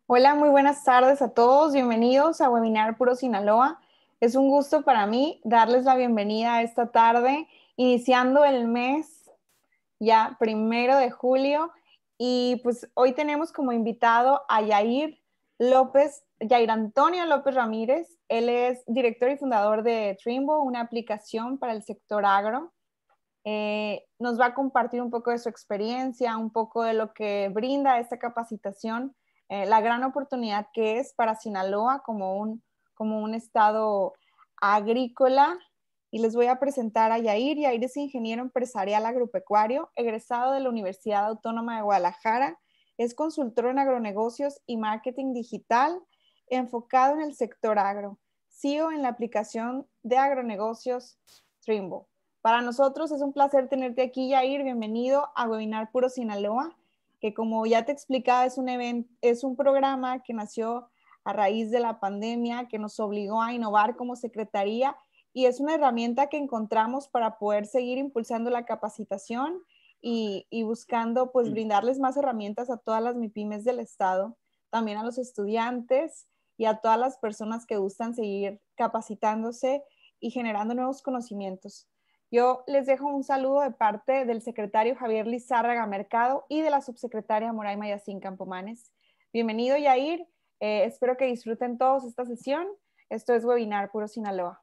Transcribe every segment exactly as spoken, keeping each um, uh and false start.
Hola, muy buenas tardes a todos. Bienvenidos a Webinar Puro Sinaloa. Es un gusto para mí darles la bienvenida a esta tarde, iniciando el mes ya primero de julio. Y pues hoy tenemos como invitado a Yair López, Yair Antonio López Ramírez. Él es director y fundador de Trimbo, una aplicación para el sector agro. Eh, nos va a compartir un poco de su experiencia, un poco de lo que brinda esta capacitación, eh, la gran oportunidad que es para Sinaloa como un, como un estado agrícola. Y les voy a presentar a Yair. Yair es ingeniero empresarial agropecuario, egresado de la Universidad Autónoma de Guadalajara. Es consultor en agronegocios y marketing digital, enfocado en el sector agro. C E O en la aplicación de agronegocios Trimble. Para nosotros es un placer tenerte aquí, Yair. Bienvenido a Webinar Puro Sinaloa, que como ya te explicaba, es un evento, es un programa que nació a raíz de la pandemia, que nos obligó a innovar como secretaría y es una herramienta que encontramos para poder seguir impulsando la capacitación y, y buscando pues brindarles más herramientas a todas las MIPYMES del estado, también a los estudiantes y a todas las personas que gustan seguir capacitándose y generando nuevos conocimientos. Yo les dejo un saludo de parte del secretario Javier Lizárraga Mercado y de la subsecretaria Moraima Yacín Campomanes. Bienvenido, Yair. Eh, espero que disfruten todos esta sesión. Esto es Webinar Puro Sinaloa.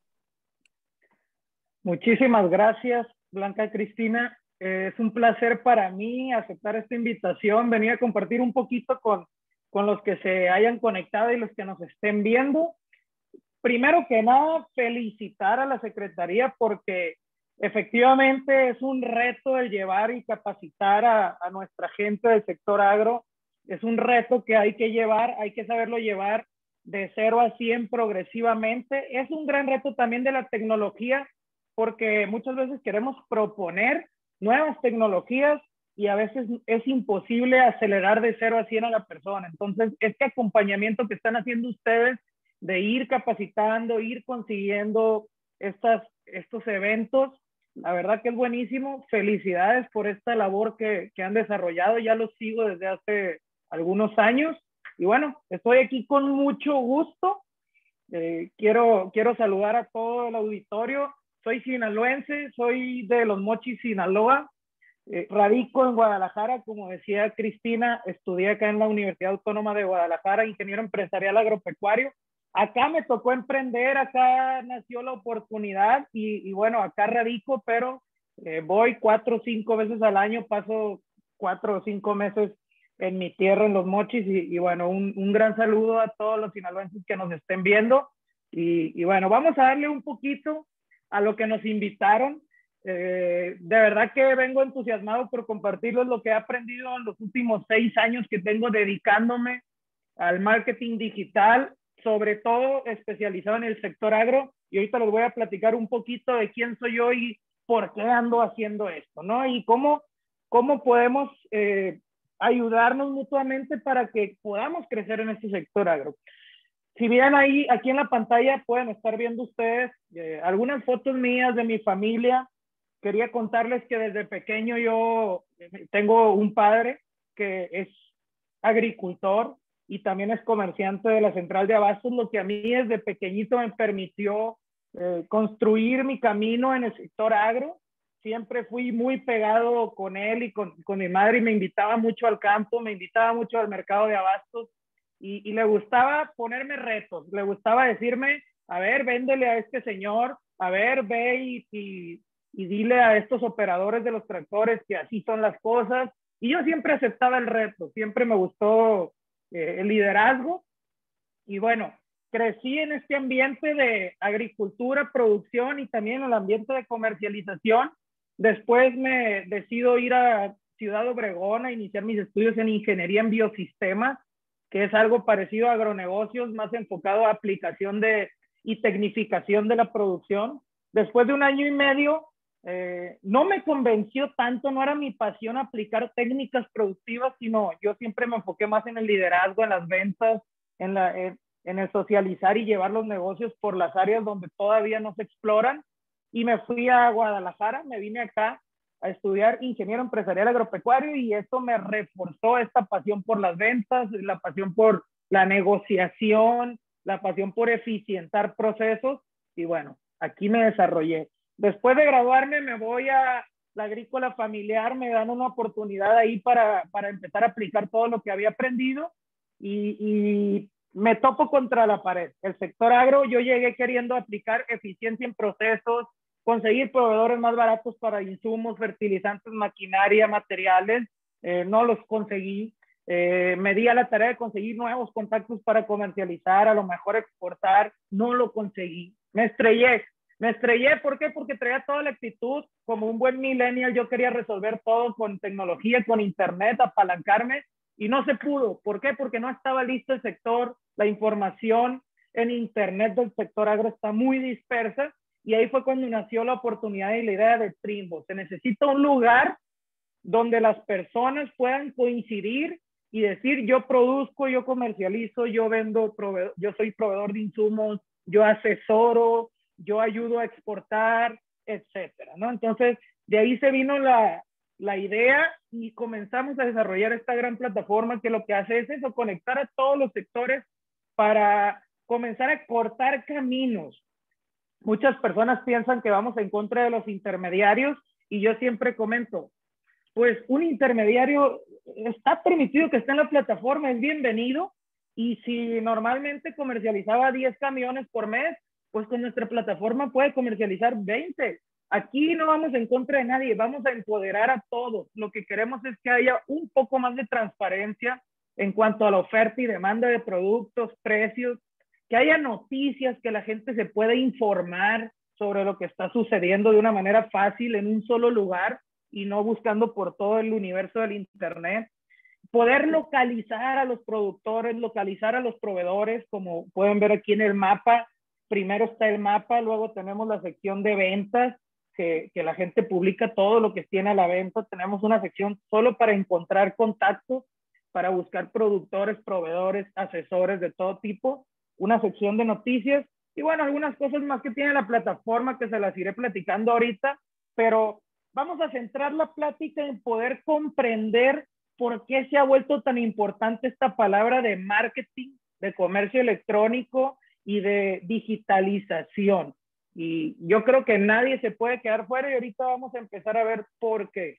Muchísimas gracias, Blanca Cristina. Eh, es un placer para mí aceptar esta invitación, venir a compartir un poquito con, con los que se hayan conectado y los que nos estén viendo. Primero que nada, felicitar a la Secretaría porque efectivamente es un reto el llevar y capacitar a, a nuestra gente del sector agro. Es un reto que hay que llevar, hay que saberlo llevar de cero a cien progresivamente. Es un gran reto también de la tecnología porque muchas veces queremos proponer nuevas tecnologías y a veces es imposible acelerar de cero a cien a la persona. Entonces, este acompañamiento que están haciendo ustedes de ir capacitando, ir consiguiendo estas, estos eventos, la verdad que es buenísimo. Felicidades por esta labor que, que han desarrollado. Ya los sigo desde hace algunos años. Y bueno, estoy aquí con mucho gusto. Eh, quiero, quiero saludar a todo el auditorio. Soy sinaloense, soy de Los Mochis, Sinaloa. Eh, radico en Guadalajara, como decía Cristina, estudié acá en la Universidad Autónoma de Guadalajara, ingeniero empresarial agropecuario. Acá me tocó emprender, acá nació la oportunidad y, y bueno, acá radico, pero eh, voy cuatro o cinco veces al año, paso cuatro o cinco meses en mi tierra, en Los Mochis, y, y bueno, un, un gran saludo a todos los sinaloenses que nos estén viendo. Y, y bueno, vamos a darle un poquito a lo que nos invitaron. Eh, de verdad que vengo entusiasmado por compartirles lo que he aprendido en los últimos seis años que tengo dedicándome al marketing digital, sobre todo especializado en el sector agro. Y ahorita les voy a platicar un poquito de quién soy yo y por qué ando haciendo esto, ¿no? Y cómo, cómo podemos eh, ayudarnos mutuamente para que podamos crecer en este sector agro. Si bien ahí, aquí en la pantalla pueden estar viendo ustedes eh, algunas fotos mías de mi familia, quería contarles que desde pequeño yo tengo un padre que es agricultor y también es comerciante de la central de abastos, lo que a mí desde pequeñito me permitió eh, construir mi camino en el sector agro. Siempre fui muy pegado con él y con, con mi madre y me invitaba mucho al campo, me invitaba mucho al mercado de abastos y, y le gustaba ponerme retos, le gustaba decirme, a ver, véndele a este señor, a ver, ve y, y, y dile a estos operadores de los tractores que así son las cosas. Y yo siempre aceptaba el reto, siempre me gustó eh, el liderazgo. Y bueno, crecí en este ambiente de agricultura, producción y también en el ambiente de comercialización. Después me decido ir a Ciudad Obregón a iniciar mis estudios en ingeniería en biosistemas, que es algo parecido a agronegocios, más enfocado a aplicación de, y tecnificación de la producción. Después de un año y medio, eh, no me convenció tanto, no era mi pasión aplicar técnicas productivas, sino yo siempre me enfoqué más en el liderazgo, en las ventas, en, la, en, en el socializar y llevar los negocios por las áreas donde todavía no se exploran. Y me fui a Guadalajara, me vine acá a estudiar ingeniero empresarial agropecuario y eso me reforzó esta pasión por las ventas, la pasión por la negociación, la pasión por eficientar procesos y bueno, aquí me desarrollé. Después de graduarme me voy a la agrícola familiar, me dan una oportunidad ahí para, para empezar a aplicar todo lo que había aprendido y, y me topo contra la pared. El sector agro, yo llegué queriendo aplicar eficiencia en procesos, conseguir proveedores más baratos para insumos, fertilizantes, maquinaria, materiales, eh, no los conseguí. Eh, me di a la tarea de conseguir nuevos contactos para comercializar, a lo mejor exportar, no lo conseguí. Me estrellé, me estrellé, ¿por qué? Porque traía toda la actitud, como un buen millennial, yo quería resolver todo con tecnología, con internet, apalancarme, y no se pudo. ¿Por qué? Porque no estaba listo el sector, la información en internet del sector agro está muy dispersa, y ahí fue cuando nació la oportunidad y la idea de Trimbo. Se necesita un lugar donde las personas puedan coincidir y decir, yo produzco, yo comercializo, yo vendo, yo soy proveedor de insumos, yo asesoro, yo ayudo a exportar, etcétera, ¿no? Entonces, de ahí se vino la, la idea y comenzamos a desarrollar esta gran plataforma que lo que hace es eso, conectar a todos los sectores para comenzar a cortar caminos. Muchas personas piensan que vamos en contra de los intermediarios y yo siempre comento, pues un intermediario está permitido que esté en la plataforma, es bienvenido, y si normalmente comercializaba diez camiones por mes, pues con nuestra plataforma puede comercializar veinte. Aquí no vamos en contra de nadie, vamos a empoderar a todos. Lo que queremos es que haya un poco más de transparencia en cuanto a la oferta y demanda de productos, precios, que haya noticias, que la gente se pueda informar sobre lo que está sucediendo de una manera fácil en un solo lugar y no buscando por todo el universo del internet. Poder localizar a los productores, localizar a los proveedores, como pueden ver aquí en el mapa. Primero está el mapa, luego tenemos la sección de ventas, que, que la gente publica todo lo que tiene a la venta. Tenemos una sección solo para encontrar contactos, para buscar productores, proveedores, asesores de todo tipo. Una sección de noticias y bueno, algunas cosas más que tiene la plataforma que se las iré platicando ahorita, pero vamos a centrar la plática en poder comprender por qué se ha vuelto tan importante esta palabra de marketing, de comercio electrónico y de digitalización. Y yo creo que nadie se puede quedar fuera y ahorita vamos a empezar a ver por qué.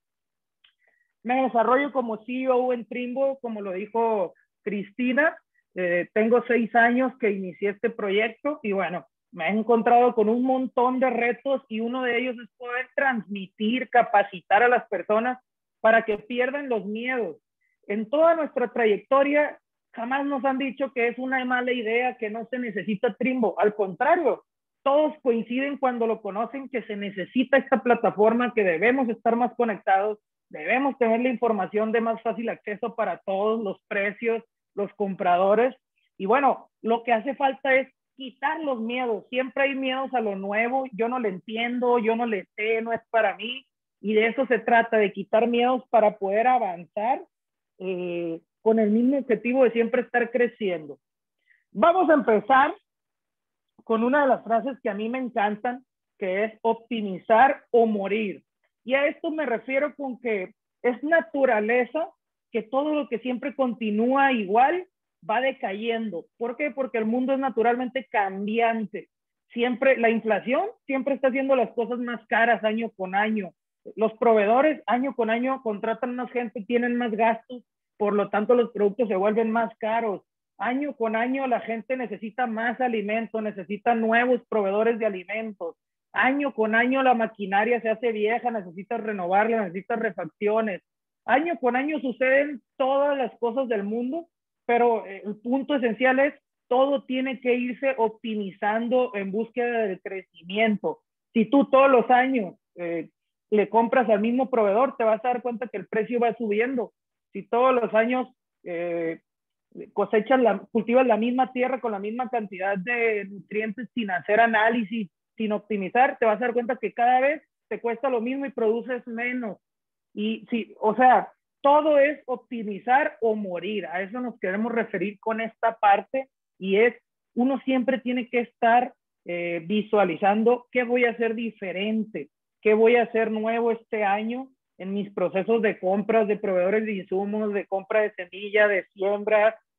Me desarrollo como C E O en Trimbo, como lo dijo Cristina. Eh, tengo seis años que inicié este proyecto y bueno, me he encontrado con un montón de retos y uno de ellos es poder transmitir, capacitar a las personas para que pierdan los miedos. En toda nuestra trayectoria jamás nos han dicho que es una mala idea, que no se necesita Trimbo. Al contrario, todos coinciden cuando lo conocen que se necesita esta plataforma, que debemos estar más conectados, debemos tener la información de más fácil acceso para todos, los precios, los compradores. Y bueno, lo que hace falta es quitar los miedos. Siempre hay miedos a lo nuevo. Yo no le entiendo, yo no le sé, no es para mí. Y de eso se trata, de quitar miedos para poder avanzar eh, con el mismo objetivo de siempre estar creciendo. Vamos a empezar con una de las frases que a mí me encantan, que es optimizar o morir. Y a esto me refiero con que es naturaleza que todo lo que siempre continúa igual va decayendo. ¿Por qué? Porque el mundo es naturalmente cambiante. Siempre, la inflación siempre está haciendo las cosas más caras año con año. Los proveedores año con año contratan más gente, tienen más gastos, por lo tanto los productos se vuelven más caros. Año con año la gente necesita más alimento, necesita nuevos proveedores de alimentos. Año con año la maquinaria se hace vieja, necesita renovarla, necesita refacciones. Año con año suceden todas las cosas del mundo, pero el punto esencial es todo tiene que irse optimizando en búsqueda del crecimiento. Si tú todos los años eh, le compras al mismo proveedor, te vas a dar cuenta que el precio va subiendo. Si todos los años eh, cosechas, la, cultivas la misma tierra con la misma cantidad de nutrientes sin hacer análisis, sin optimizar, te vas a dar cuenta que cada vez te cuesta lo mismo y produces menos. Y sí, o sea, todo es optimizar o morir. A eso nos queremos referir con esta parte y es, uno siempre tiene que estar eh, visualizando qué voy a hacer diferente, qué voy a hacer nuevo este año en mis procesos de compras de proveedores de insumos, de compra de semilla, de siembra,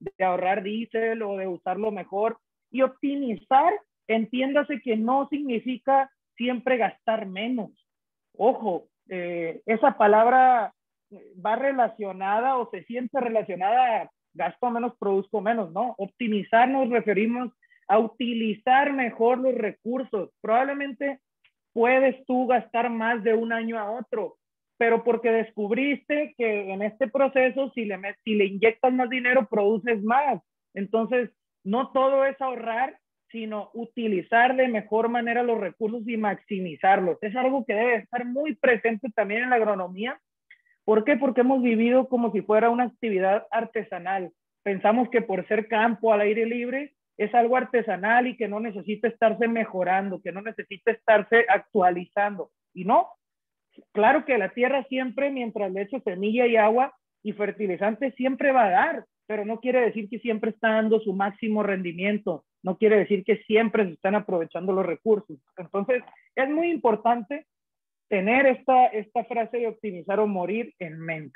de ahorrar diésel o de usarlo mejor. Y optimizar, entiéndase que no significa siempre gastar menos. Ojo, eh, esa palabra va relacionada o se siente relacionada a gasto menos, produzco menos, ¿no? Optimizar nos referimos a utilizar mejor los recursos. Probablemente puedes tú gastar más de un año a otro, pero porque descubriste que en este proceso, si le, si le inyectas más dinero, produces más. Entonces, no todo es ahorrar, sino utilizar de mejor manera los recursos y maximizarlos. Es algo que debe estar muy presente también en la agronomía. ¿Por qué? Porque hemos vivido como si fuera una actividad artesanal. Pensamos que por ser campo al aire libre es algo artesanal y que no necesita estarse mejorando, que no necesita estarse actualizando. Y no, claro que la tierra siempre, mientras le echo semilla y agua y fertilizante, siempre va a dar, pero no quiere decir que siempre está dando su máximo rendimiento, no quiere decir que siempre se están aprovechando los recursos. Entonces, es muy importante tener esta, esta frase de optimizar o morir en mente.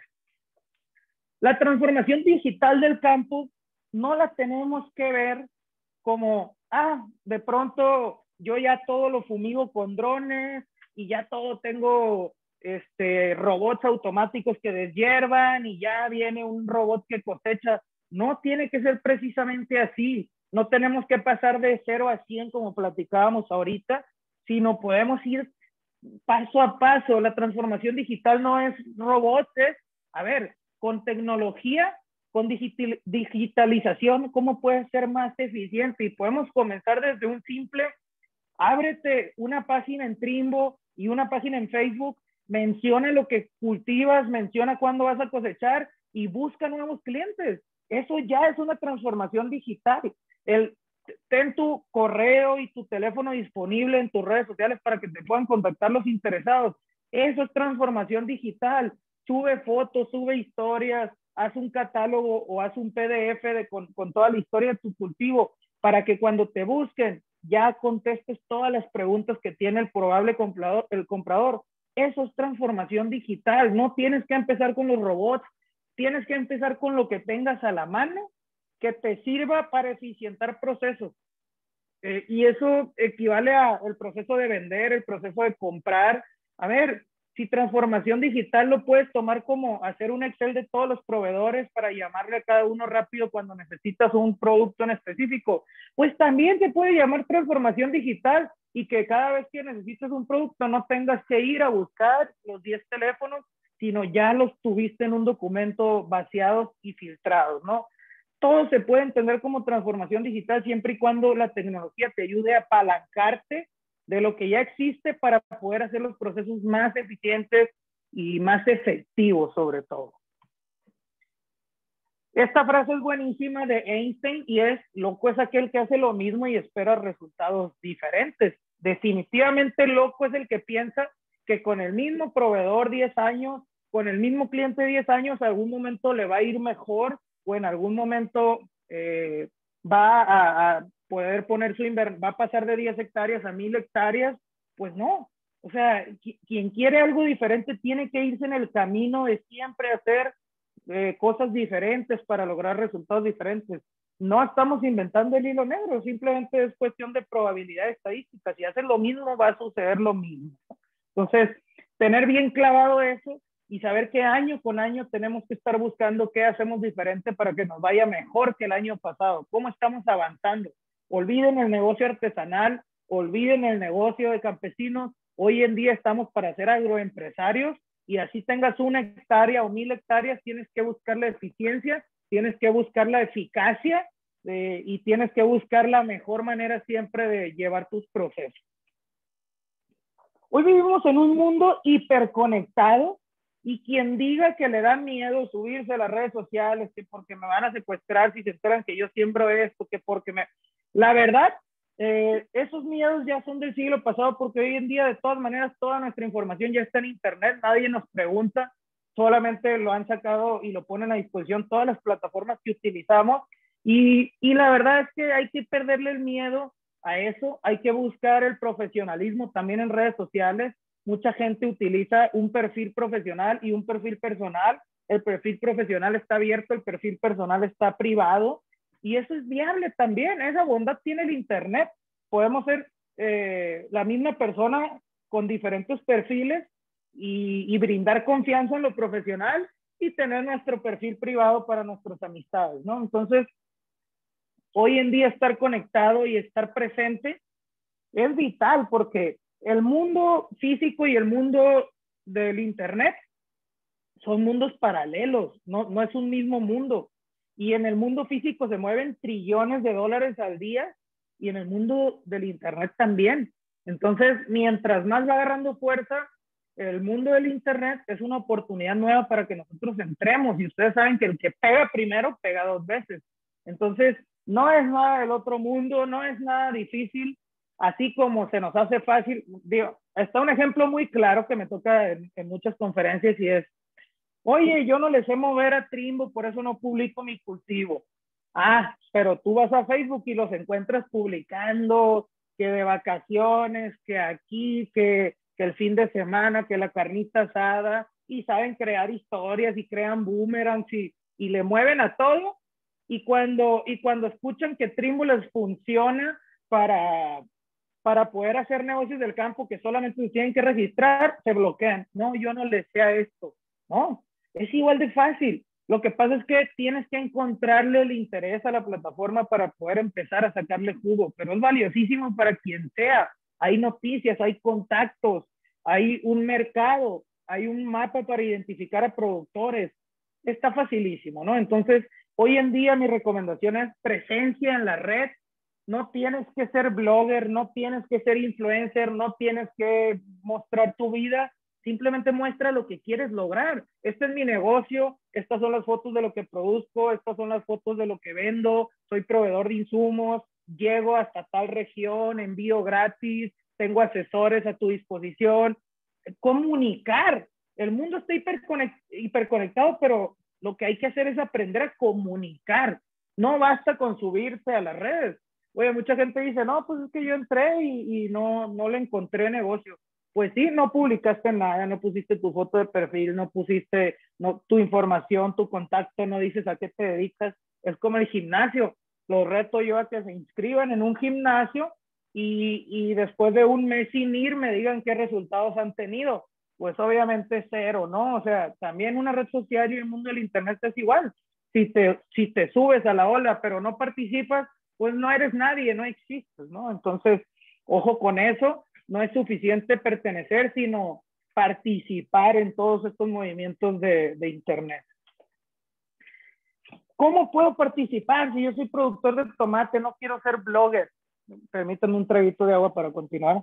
La transformación digital del campo no la tenemos que ver como, ah, de pronto yo ya todo lo fumigo con drones y ya todo tengo este, robots automáticos que deshiervan y ya viene un robot que cosecha. No tiene que ser precisamente así. No tenemos que pasar de cero a cien como platicábamos ahorita, sino podemos ir paso a paso. La transformación digital no es robots, es, a ver, con tecnología, con digital, digitalización, ¿cómo puede ser más eficiente? Y podemos comenzar desde un simple, ábrete una página en Trimbo y una página en Facebook, menciona lo que cultivas, menciona cuándo vas a cosechar y busca nuevos clientes. Eso ya es una transformación digital. El ten tu correo y tu teléfono disponible en tus redes sociales para que te puedan contactar los interesados. Eso es transformación digital. Sube fotos, sube historias, haz un catálogo o haz un P D F de, con, con toda la historia de tu cultivo para que cuando te busquen ya contestes todas las preguntas que tiene el probable comprador, el comprador. Eso es transformación digital. No tienes que empezar con los robots, tienes que empezar con lo que tengas a la mano que te sirva para eficientar procesos. Eh, y eso equivale al proceso de vender, el proceso de comprar. A ver, si transformación digital lo puedes tomar como hacer un Excel de todos los proveedores para llamarle a cada uno rápido cuando necesitas un producto en específico, pues también se puede llamar transformación digital y que cada vez que necesites un producto no tengas que ir a buscar los diez teléfonos, sino ya los tuviste en un documento vaciados y filtrados, ¿no? Todo se puede entender como transformación digital siempre y cuando la tecnología te ayude a apalancarte de lo que ya existe para poder hacer los procesos más eficientes y más efectivos sobre todo. Esta frase es buenísima de Einstein y es: loco es aquel que hace lo mismo y espera resultados diferentes. Definitivamente loco es el que piensa que con el mismo proveedor diez años, con el mismo cliente diez años, algún momento le va a ir mejor o en algún momento eh, va a, a poder poner su inversión, va a pasar de diez hectáreas a mil hectáreas. Pues no. O sea, quien quiere algo diferente tiene que irse en el camino de siempre hacer eh, cosas diferentes para lograr resultados diferentes. No estamos inventando el hilo negro, simplemente es cuestión de probabilidad estadística. Si haces lo mismo, va a suceder lo mismo. Entonces, tener bien clavado eso y saber que año con año tenemos que estar buscando qué hacemos diferente para que nos vaya mejor que el año pasado, cómo estamos avanzando. Olviden el negocio artesanal, olviden el negocio de campesinos. Hoy en día estamos para ser agroempresarios y así tengas una hectárea o mil hectáreas, tienes que buscar la eficiencia, tienes que buscar la eficacia eh, y tienes que buscar la mejor manera siempre de llevar tus procesos. Hoy vivimos en un mundo hiperconectado y quien diga que le da miedo subirse a las redes sociales, que porque me van a secuestrar si se enteran que yo siembro esto, que porque me... La verdad, eh, esos miedos ya son del siglo pasado porque hoy en día de todas maneras toda nuestra información ya está en internet, nadie nos pregunta, solamente lo han sacado y lo ponen a disposición todas las plataformas que utilizamos y, y la verdad es que hay que perderle el miedo a eso, hay que buscar el profesionalismo también en redes sociales. Mucha gente utiliza un perfil profesional y un perfil personal el perfil profesional está abierto, el perfil personal está privado, y eso es viable también. Esa bondad tiene el Internet. Podemos ser eh, la misma persona con diferentes perfiles y, y brindar confianza en lo profesional y tener nuestro perfil privado para nuestras amistades, ¿no? Entonces, hoy en día estar conectado y estar presente es vital, porque el mundo físico y el mundo del Internet son mundos paralelos, no, no es un mismo mundo. Y en el mundo físico se mueven trillones de dólares al día, y en el mundo del Internet también. Entonces, mientras más va agarrando fuerza, el mundo del Internet es una oportunidad nueva para que nosotros entremos. Y ustedes saben que el que pega primero, pega dos veces. Entonces, no es nada del otro mundo, no es nada difícil, así como se nos hace fácil. Digo, está un ejemplo muy claro que me toca en, en muchas conferencias, y es: oye, yo no le sé mover a Trimbo, por eso no publico mi cultivo. Ah, pero tú vas a Facebook y los encuentras publicando que de vacaciones, que aquí, que, que el fin de semana, que la carnita asada, y saben crear historias y crean boomerangs y, y le mueven a todo. Y cuando, y cuando escuchan que Trimbo les funciona para, para poder hacer negocios del campo, que solamente se tienen que registrar, se bloquean. No, yo no le sé a esto. No, es igual de fácil. Lo que pasa es que tienes que encontrarle el interés a la plataforma para poder empezar a sacarle jugo, pero es valiosísimo para quien sea. Hay noticias, hay contactos, hay un mercado, hay un mapa para identificar a productores. Está facilísimo, ¿no? Entonces, hoy en día mi recomendación es presencia en la red. No tienes que ser blogger, no tienes que ser influencer, no tienes que mostrar tu vida. Simplemente muestra lo que quieres lograr. Este es mi negocio, estas son las fotos de lo que produzco, estas son las fotos de lo que vendo, soy proveedor de insumos, llego hasta tal región, envío gratis, tengo asesores a tu disposición. Comunicar. El mundo está hiperconect, hiperconectado, pero lo que hay que hacer es aprender a comunicar. No basta con subirse a las redes. Oye, mucha gente dice, no, pues es que yo entré y, y no, no le encontré negocio. Pues sí, no publicaste nada, no pusiste tu foto de perfil, no pusiste no, tu información, tu contacto, no dices a qué te dedicas. Es como el gimnasio. Los reto yo a que se inscriban en un gimnasio y, y después de un mes sin ir me digan qué resultados han tenido. Pues obviamente cero, ¿no? O sea, también una red social y el mundo del Internet es igual. Si te, si te subes a la ola pero no participas, pues no eres nadie, no existes, ¿no? Entonces, ojo con eso. No es suficiente pertenecer, sino participar en todos estos movimientos de, de Internet. ¿Cómo puedo participar si yo soy productor de tomate, no quiero ser blogger? Permítanme un traguito de agua para continuar.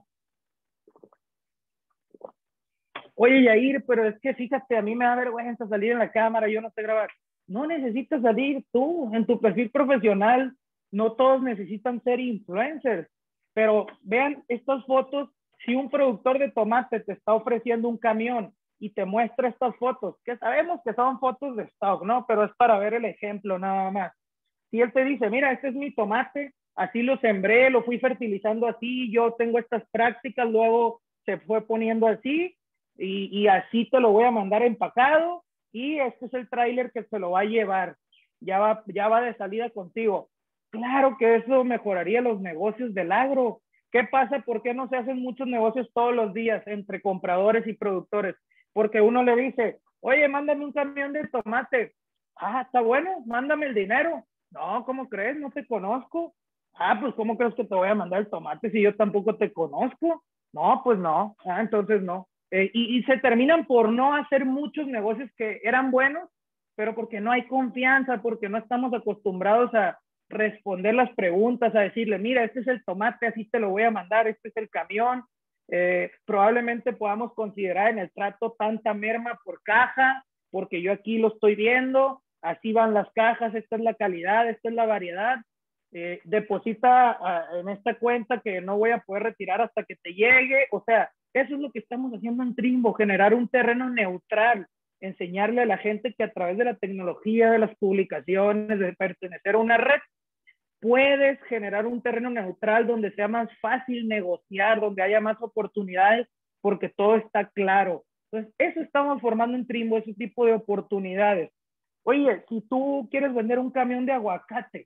Oye, Yair, pero es que fíjate, a mí me da vergüenza salir en la cámara, yo no sé grabar. No necesitas salir tú en tu perfil profesional. No todos necesitan ser influencers. Pero vean estas fotos. Si un productor de tomate te está ofreciendo un camión y te muestra estas fotos, que sabemos que son fotos de stock, ¿no? Pero es para ver el ejemplo nada más. Si él te dice, mira, este es mi tomate, así lo sembré, lo fui fertilizando así, yo tengo estas prácticas, luego se fue poniendo así y, y así te lo voy a mandar empacado y este es el tráiler que se lo va a llevar. Ya va, ya va de salida contigo. Claro que eso mejoraría los negocios del agro. ¿Qué pasa? ¿Por qué no se hacen muchos negocios todos los días entre compradores y productores? Porque uno le dice, oye, mándame un camión de tomate. Ah, está bueno, mándame el dinero. No, ¿cómo crees? No te conozco. Ah, pues ¿cómo crees que te voy a mandar el tomate si yo tampoco te conozco? No, pues no. Ah, entonces no. Eh, y, y se terminan por no hacer muchos negocios que eran buenos, pero porque no hay confianza, porque no estamos acostumbrados a responder las preguntas, a decirle, mira, este es el tomate, así te lo voy a mandar, este es el camión. Eh, probablemente podamos considerar en el trato tanta merma por caja, porque yo aquí lo estoy viendo, así van las cajas, esta es la calidad, esta es la variedad. Eh, deposita uh, en esta cuenta que no voy a poder retirar hasta que te llegue. O sea, eso es lo que estamos haciendo en Trimbo, generar un terreno neutral, enseñarle a la gente que a través de la tecnología, de las publicaciones, de pertenecer a una red, puedes generar un terreno neutral donde sea más fácil negociar, donde haya más oportunidades, porque todo está claro. Entonces, eso estamos formando en Trimbo, ese tipo de oportunidades. Oye, si tú quieres vender un camión de aguacate,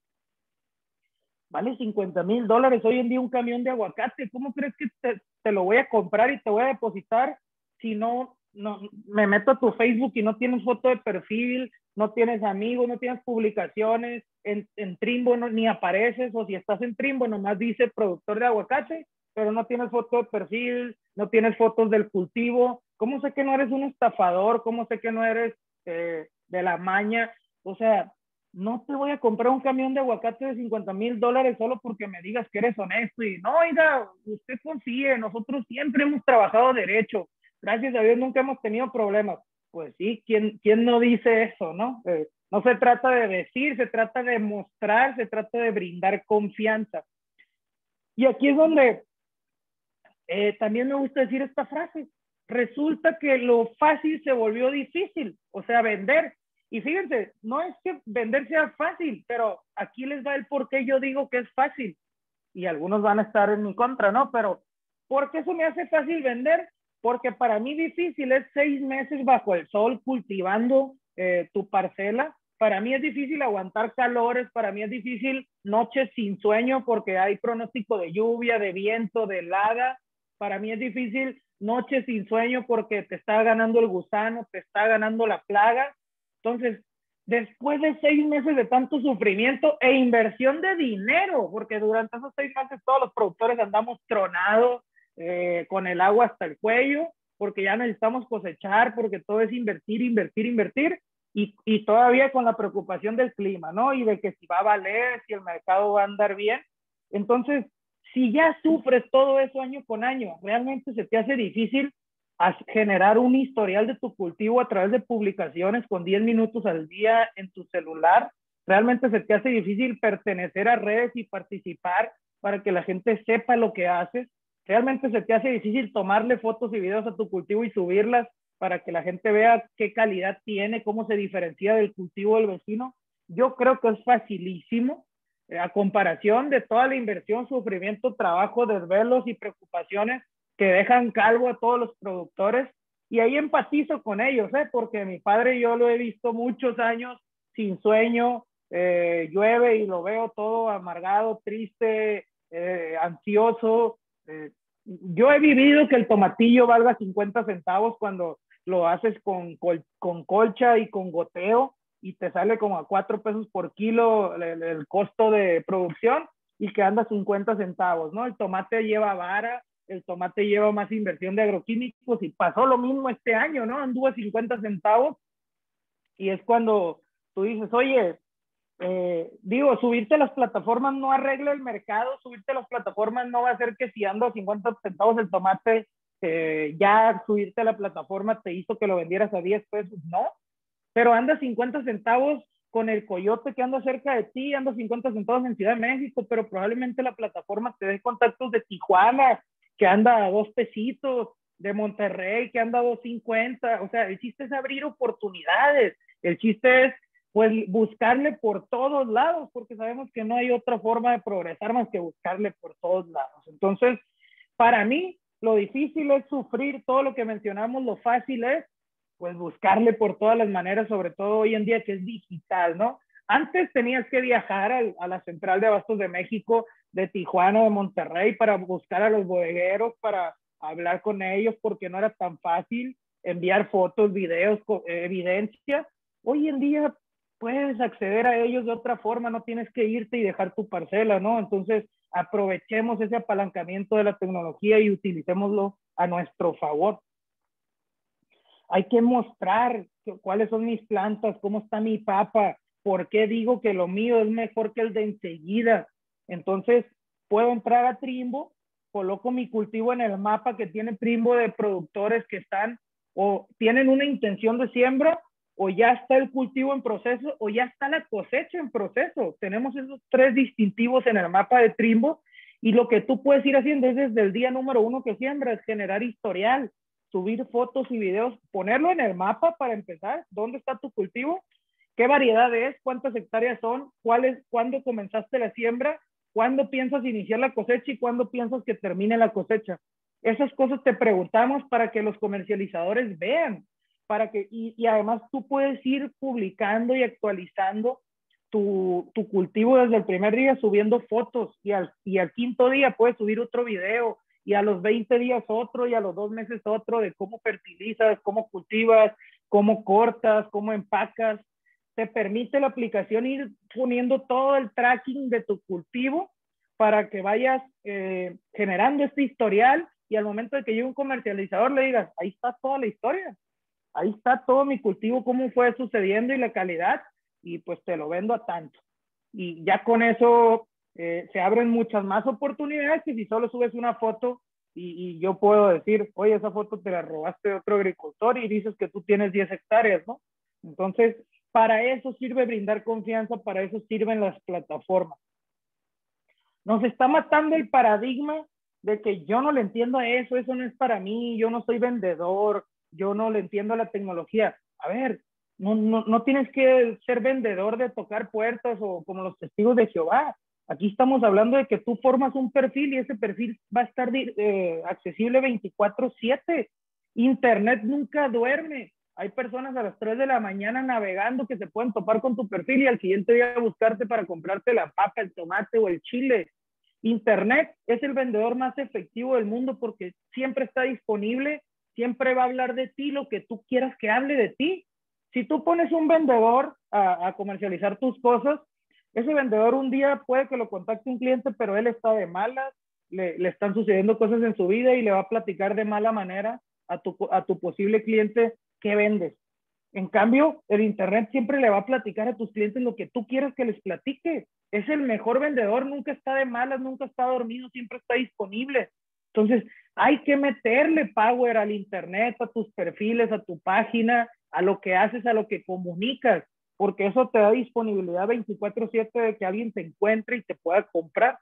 vale cincuenta mil dólares hoy en día un camión de aguacate. ¿Cómo crees que te, te lo voy a comprar y te voy a depositar si no, no me meto a tu Facebook y no tienes foto de perfil, no tienes amigos, no tienes publicaciones, en, en Trimbo no, ni apareces, o si estás en Trimbo nomás dice productor de aguacate, pero no tienes foto de perfil, no tienes fotos del cultivo? ¿Cómo sé que no eres un estafador? ¿Cómo sé que no eres eh, de la maña? O sea, no te voy a comprar un camión de aguacate de cincuenta mil dólares solo porque me digas que eres honesto. Y no, oiga, usted confíe, nosotros siempre hemos trabajado derecho. Gracias a Dios nunca hemos tenido problemas. Pues sí, ¿quién, quién no dice eso, no? Eh, no se trata de decir, se trata de mostrar, se trata de brindar confianza. Y aquí es donde eh, también me gusta decir esta frase. Resulta que lo fácil se volvió difícil, o sea, vender. Y fíjense, no es que vender sea fácil, pero aquí les va el por qué yo digo que es fácil. Y algunos van a estar en mi contra, ¿no? Pero, ¿por qué eso me hace fácil vender? Porque para mí difícil es seis meses bajo el sol cultivando eh, tu parcela. Para mí es difícil aguantar calores, para mí es difícil noches sin sueño porque hay pronóstico de lluvia, de viento, de helada. Para mí es difícil noches sin sueño porque te está ganando el gusano, te está ganando la plaga. Entonces, después de seis meses de tanto sufrimiento e inversión de dinero, porque durante esos seis meses todos los productores andamos tronados, eh, con el agua hasta el cuello, porque ya necesitamos cosechar, porque todo es invertir, invertir, invertir, y, y todavía con la preocupación del clima, ¿no? Y de que si va a valer, si el mercado va a andar bien. Entonces, si ya sufres todo eso año con año, realmente se te hace difícil generar un historial de tu cultivo a través de publicaciones con diez minutos al día en tu celular. Realmente se te hace difícil pertenecer a redes y participar para que la gente sepa lo que haces. Realmente se te hace difícil tomarle fotos y videos a tu cultivo y subirlas para que la gente vea qué calidad tiene, cómo se diferencia del cultivo del vecino. Yo creo que es facilísimo, eh, a comparación de toda la inversión, sufrimiento, trabajo, desvelos y preocupaciones que dejan calvo a todos los productores. Y ahí empatizo con ellos, ¿eh? Porque mi padre yo lo he visto muchos años sin sueño, eh, llueve y lo veo todo amargado, triste, eh, ansioso. Eh, yo he vivido que el tomatillo valga cincuenta centavos cuando lo haces con, col con colcha y con goteo y te sale como a cuatro pesos por kilo el, el costo de producción y que anda cincuenta centavos, ¿no? El tomate lleva vara, el tomate lleva más inversión de agroquímicos y pasó lo mismo este año, ¿no? Anduvo a cincuenta centavos y es cuando tú dices, oye, eh, digo, subirte a las plataformas no arregla el mercado, subirte a las plataformas no va a hacer que si ando a cincuenta centavos el tomate, eh, ya subirte a la plataforma te hizo que lo vendieras a diez pesos, no, pero anda cincuenta centavos con el coyote que anda cerca de ti, anda cincuenta centavos en Ciudad de México, pero probablemente la plataforma te dé contactos de Tijuana, que anda a dos pesitos, de Monterrey, que anda a dos cincuenta. O sea, el chiste es abrir oportunidades, el chiste es pues buscarle por todos lados, porque sabemos que no hay otra forma de progresar más que buscarle por todos lados. Entonces, para mí, lo difícil es sufrir todo lo que mencionamos, lo fácil es pues buscarle por todas las maneras, sobre todo hoy en día que es digital, ¿no? Antes tenías que viajar a, a la central de abastos de México, de Tijuana, de Monterrey, para buscar a los bodegueros, para hablar con ellos, porque no era tan fácil enviar fotos, videos, evidencia. Hoy en día puedes acceder a ellos de otra forma, no tienes que irte y dejar tu parcela, ¿no? Entonces, aprovechemos ese apalancamiento de la tecnología y utilicémoslo a nuestro favor. Hay que mostrar cuáles son mis plantas, cómo está mi papa, por qué digo que lo mío es mejor que el de enseguida. Entonces, puedo entrar a Trimbo, coloco mi cultivo en el mapa que tiene Trimbo de productores que están o tienen una intención de siembra, o ya está el cultivo en proceso, o ya está la cosecha en proceso. Tenemos esos tres distintivos en el mapa de Trimbo, y lo que tú puedes ir haciendo es desde el día número uno que siembras, generar historial, subir fotos y videos, ponerlo en el mapa para empezar, dónde está tu cultivo, qué variedad es, cuántas hectáreas son, cuál es, cuándo comenzaste la siembra, cuándo piensas iniciar la cosecha y cuándo piensas que termine la cosecha. Esas cosas te preguntamos para que los comercializadores vean, para que, y, y además tú puedes ir publicando y actualizando tu, tu cultivo desde el primer día, subiendo fotos, y al, y al quinto día puedes subir otro video, y a los veinte días otro, y a los dos meses otro, de cómo fertilizas, cómo cultivas, cómo cortas, cómo empacas. Te permite la aplicación ir poniendo todo el tracking de tu cultivo para que vayas eh, generando este historial, y al momento de que llegue un comercializador le digas, ahí está toda la historia, ahí está todo mi cultivo, cómo fue sucediendo y la calidad, y pues te lo vendo a tanto. Y ya con eso eh, se abren muchas más oportunidades que si solo subes una foto y, y yo puedo decir, oye, esa foto te la robaste de otro agricultor y dices que tú tienes diez hectáreas, ¿no? Entonces, para eso sirve brindar confianza, para eso sirven las plataformas. Nos está matando el paradigma de que yo no le entiendo a eso, eso no es para mí, yo no soy vendedor, yo no le entiendo a la tecnología. A ver, no, no, no tienes que ser vendedor de tocar puertas o como los testigos de Jehová. Aquí estamos hablando de que tú formas un perfil y ese perfil va a estar eh, accesible veinticuatro siete. Internet nunca duerme. Hay personas a las tres de la mañana navegando que se pueden topar con tu perfil y al siguiente día buscarte para comprarte la papa, el tomate o el chile. Internet es el vendedor más efectivo del mundo porque siempre está disponible, siempre va a hablar de ti lo que tú quieras que hable de ti. Si tú pones un vendedor a, a comercializar tus cosas, ese vendedor un día puede que lo contacte un cliente, pero él está de malas, le, le están sucediendo cosas en su vida y le va a platicar de mala manera a tu, a tu posible cliente qué vendes. En cambio, el Internet siempre le va a platicar a tus clientes lo que tú quieres que les platique. Es el mejor vendedor, nunca está de malas, nunca está dormido, siempre está disponible. Entonces, hay que meterle power al Internet, a tus perfiles, a tu página, a lo que haces, a lo que comunicas, porque eso te da disponibilidad veinticuatro siete de que alguien te encuentre y te pueda comprar.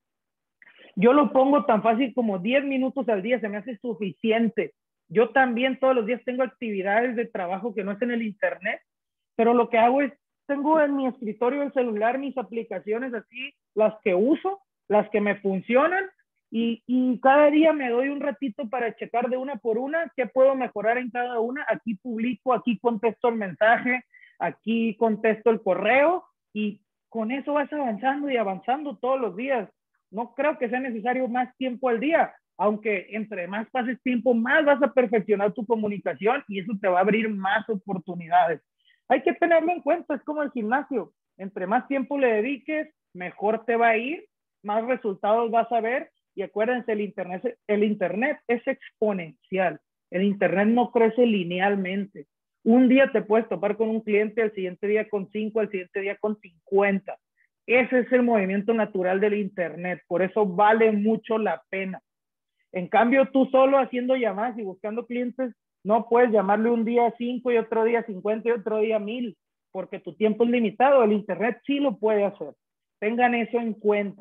Yo lo pongo tan fácil como diez minutos al día, se me hace suficiente. Yo también todos los días tengo actividades de trabajo que no es en el Internet, pero lo que hago es, tengo en mi escritorio el celular mis aplicaciones así, las que uso, las que me funcionan, y, y cada día me doy un ratito para checar de una por una qué puedo mejorar en cada una. Aquí publico, aquí contesto el mensaje, aquí contesto el correo, y con eso vas avanzando y avanzando todos los días. No creo que sea necesario más tiempo al día, aunque entre más pases tiempo, más vas a perfeccionar tu comunicación y eso te va a abrir más oportunidades. Hay que tenerlo en cuenta, es como el gimnasio. Entre más tiempo le dediques, mejor te va a ir, más resultados vas a ver. Y acuérdense, el internet, el internet es exponencial. El internet no crece linealmente. Un día te puedes topar con un cliente, al siguiente día con cinco, al siguiente día con cincuenta. Ese es el movimiento natural del Internet, por eso vale mucho la pena. En cambio, tú solo haciendo llamadas y buscando clientes, no puedes llamarle un día cinco y otro día cincuenta y otro día mil, porque tu tiempo es limitado. El Internet sí lo puede hacer. Tengan eso en cuenta.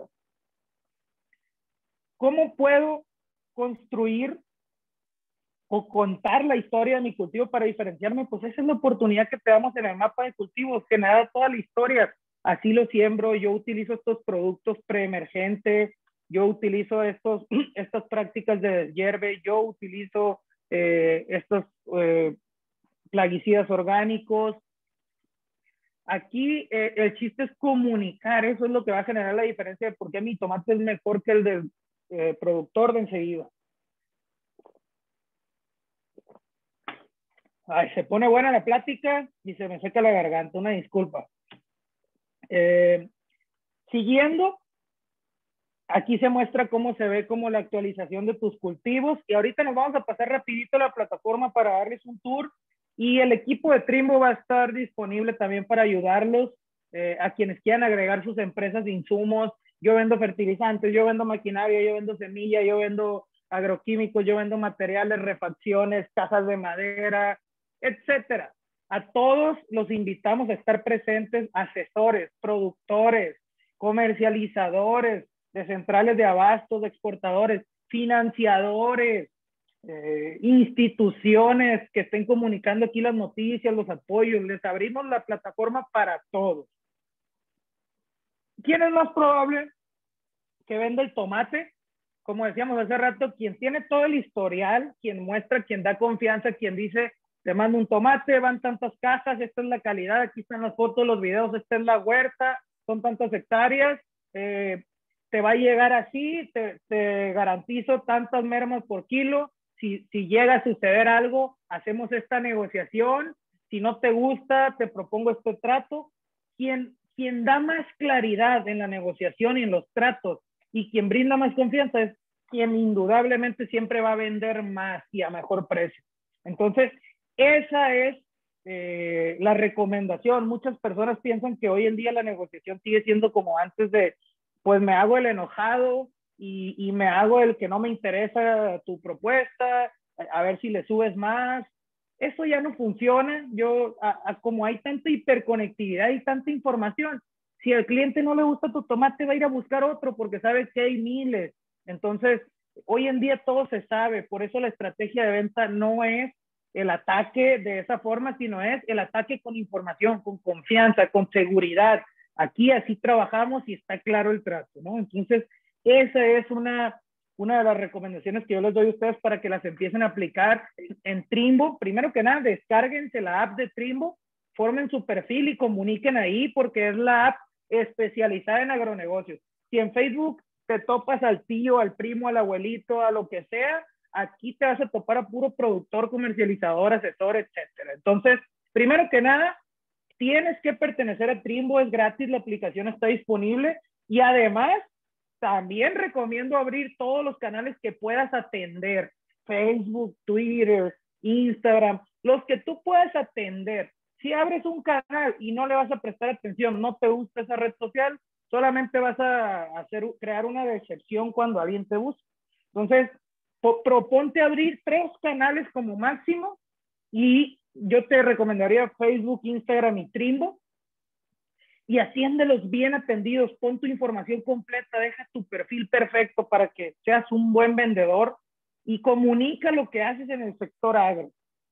¿Cómo puedo construir o contar la historia de mi cultivo para diferenciarme? Pues esa es la oportunidad que te damos en el mapa de cultivos, generar toda la historia. Así lo siembro, yo utilizo estos productos preemergentes, yo utilizo estos, estas prácticas de deshierve, yo utilizo eh, estos eh, plaguicidas orgánicos. Aquí eh, el chiste es comunicar, eso es lo que va a generar la diferencia de por qué mi tomate es mejor que el del eh, productor de enseguida. Ay, se pone buena la plática y se me seca la garganta, una disculpa. Eh, siguiendo, aquí se muestra cómo se ve como la actualización de tus cultivos y ahorita nos vamos a pasar rapidito a la plataforma para darles un tour y el equipo de Trimbo va a estar disponible también para ayudarlos eh, a quienes quieran agregar sus empresas de insumos. Yo vendo fertilizantes, yo vendo maquinaria, yo vendo semilla, yo vendo agroquímicos, yo vendo materiales, refacciones, cajas de madera, etcétera. A todos los invitamos a estar presentes, asesores, productores, comercializadores de centrales de abastos, de exportadores, financiadores, eh, instituciones que estén comunicando aquí las noticias, los apoyos. Les abrimos la plataforma para todos. ¿Quién es más probable que venda el tomate como decíamos hace rato, quien tiene todo el historial, quien muestra, quien da confianza, quien dice, te mando un tomate, van tantas cajas, esta es la calidad, aquí están las fotos, los videos, esta es la huerta, son tantas hectáreas, eh, te va a llegar así, te, te garantizo tantas mermas por kilo, si, si llega a suceder algo, hacemos esta negociación, si no te gusta, te propongo este trato. Quien, quien da más claridad en la negociación y en los tratos y quien brinda más confianza es quien indudablemente siempre va a vender más y a mejor precio. Entonces, esa es eh, la recomendación. Muchas personas piensan que hoy en día la negociación sigue siendo como antes de, pues me hago el enojado y, y me hago el que no me interesa tu propuesta, a ver si le subes más. Eso ya no funciona. Yo, a, a, como hay tanta hiperconectividad y tanta información, si al cliente no le gusta tu tomate, va a ir a buscar otro porque sabe que hay miles. Entonces, hoy en día todo se sabe. Por eso la estrategia de venta no es el ataque de esa forma, sino es el ataque con información, con confianza, con seguridad. Aquí así trabajamos y está claro el trato, ¿no? Entonces, esa es una, una de las recomendaciones que yo les doy a ustedes para que las empiecen a aplicar en, en Trimbo. Primero que nada, descárguense la app de Trimbo, formen su perfil y comuniquen ahí porque es la app especializada en agronegocios. Si en Facebook te topas al tío, al primo, al abuelito, a lo que sea, aquí te vas a topar a puro productor, comercializador, asesor, etcétera. Entonces, primero que nada, tienes que pertenecer a Trimbo, es gratis, la aplicación está disponible y además también recomiendo abrir todos los canales que puedas atender, Facebook, Twitter, Instagram, los que tú puedas atender. Si abres un canal y no le vas a prestar atención, no te gusta esa red social, solamente vas a hacer, crear una decepción cuando alguien te busca. Entonces, proponte abrir tres canales como máximo y yo te recomendaría Facebook, Instagram y Trimbo y atiéndelos bien atendidos, pon tu información completa, deja tu perfil perfecto para que seas un buen vendedor y comunica lo que haces en el sector agro.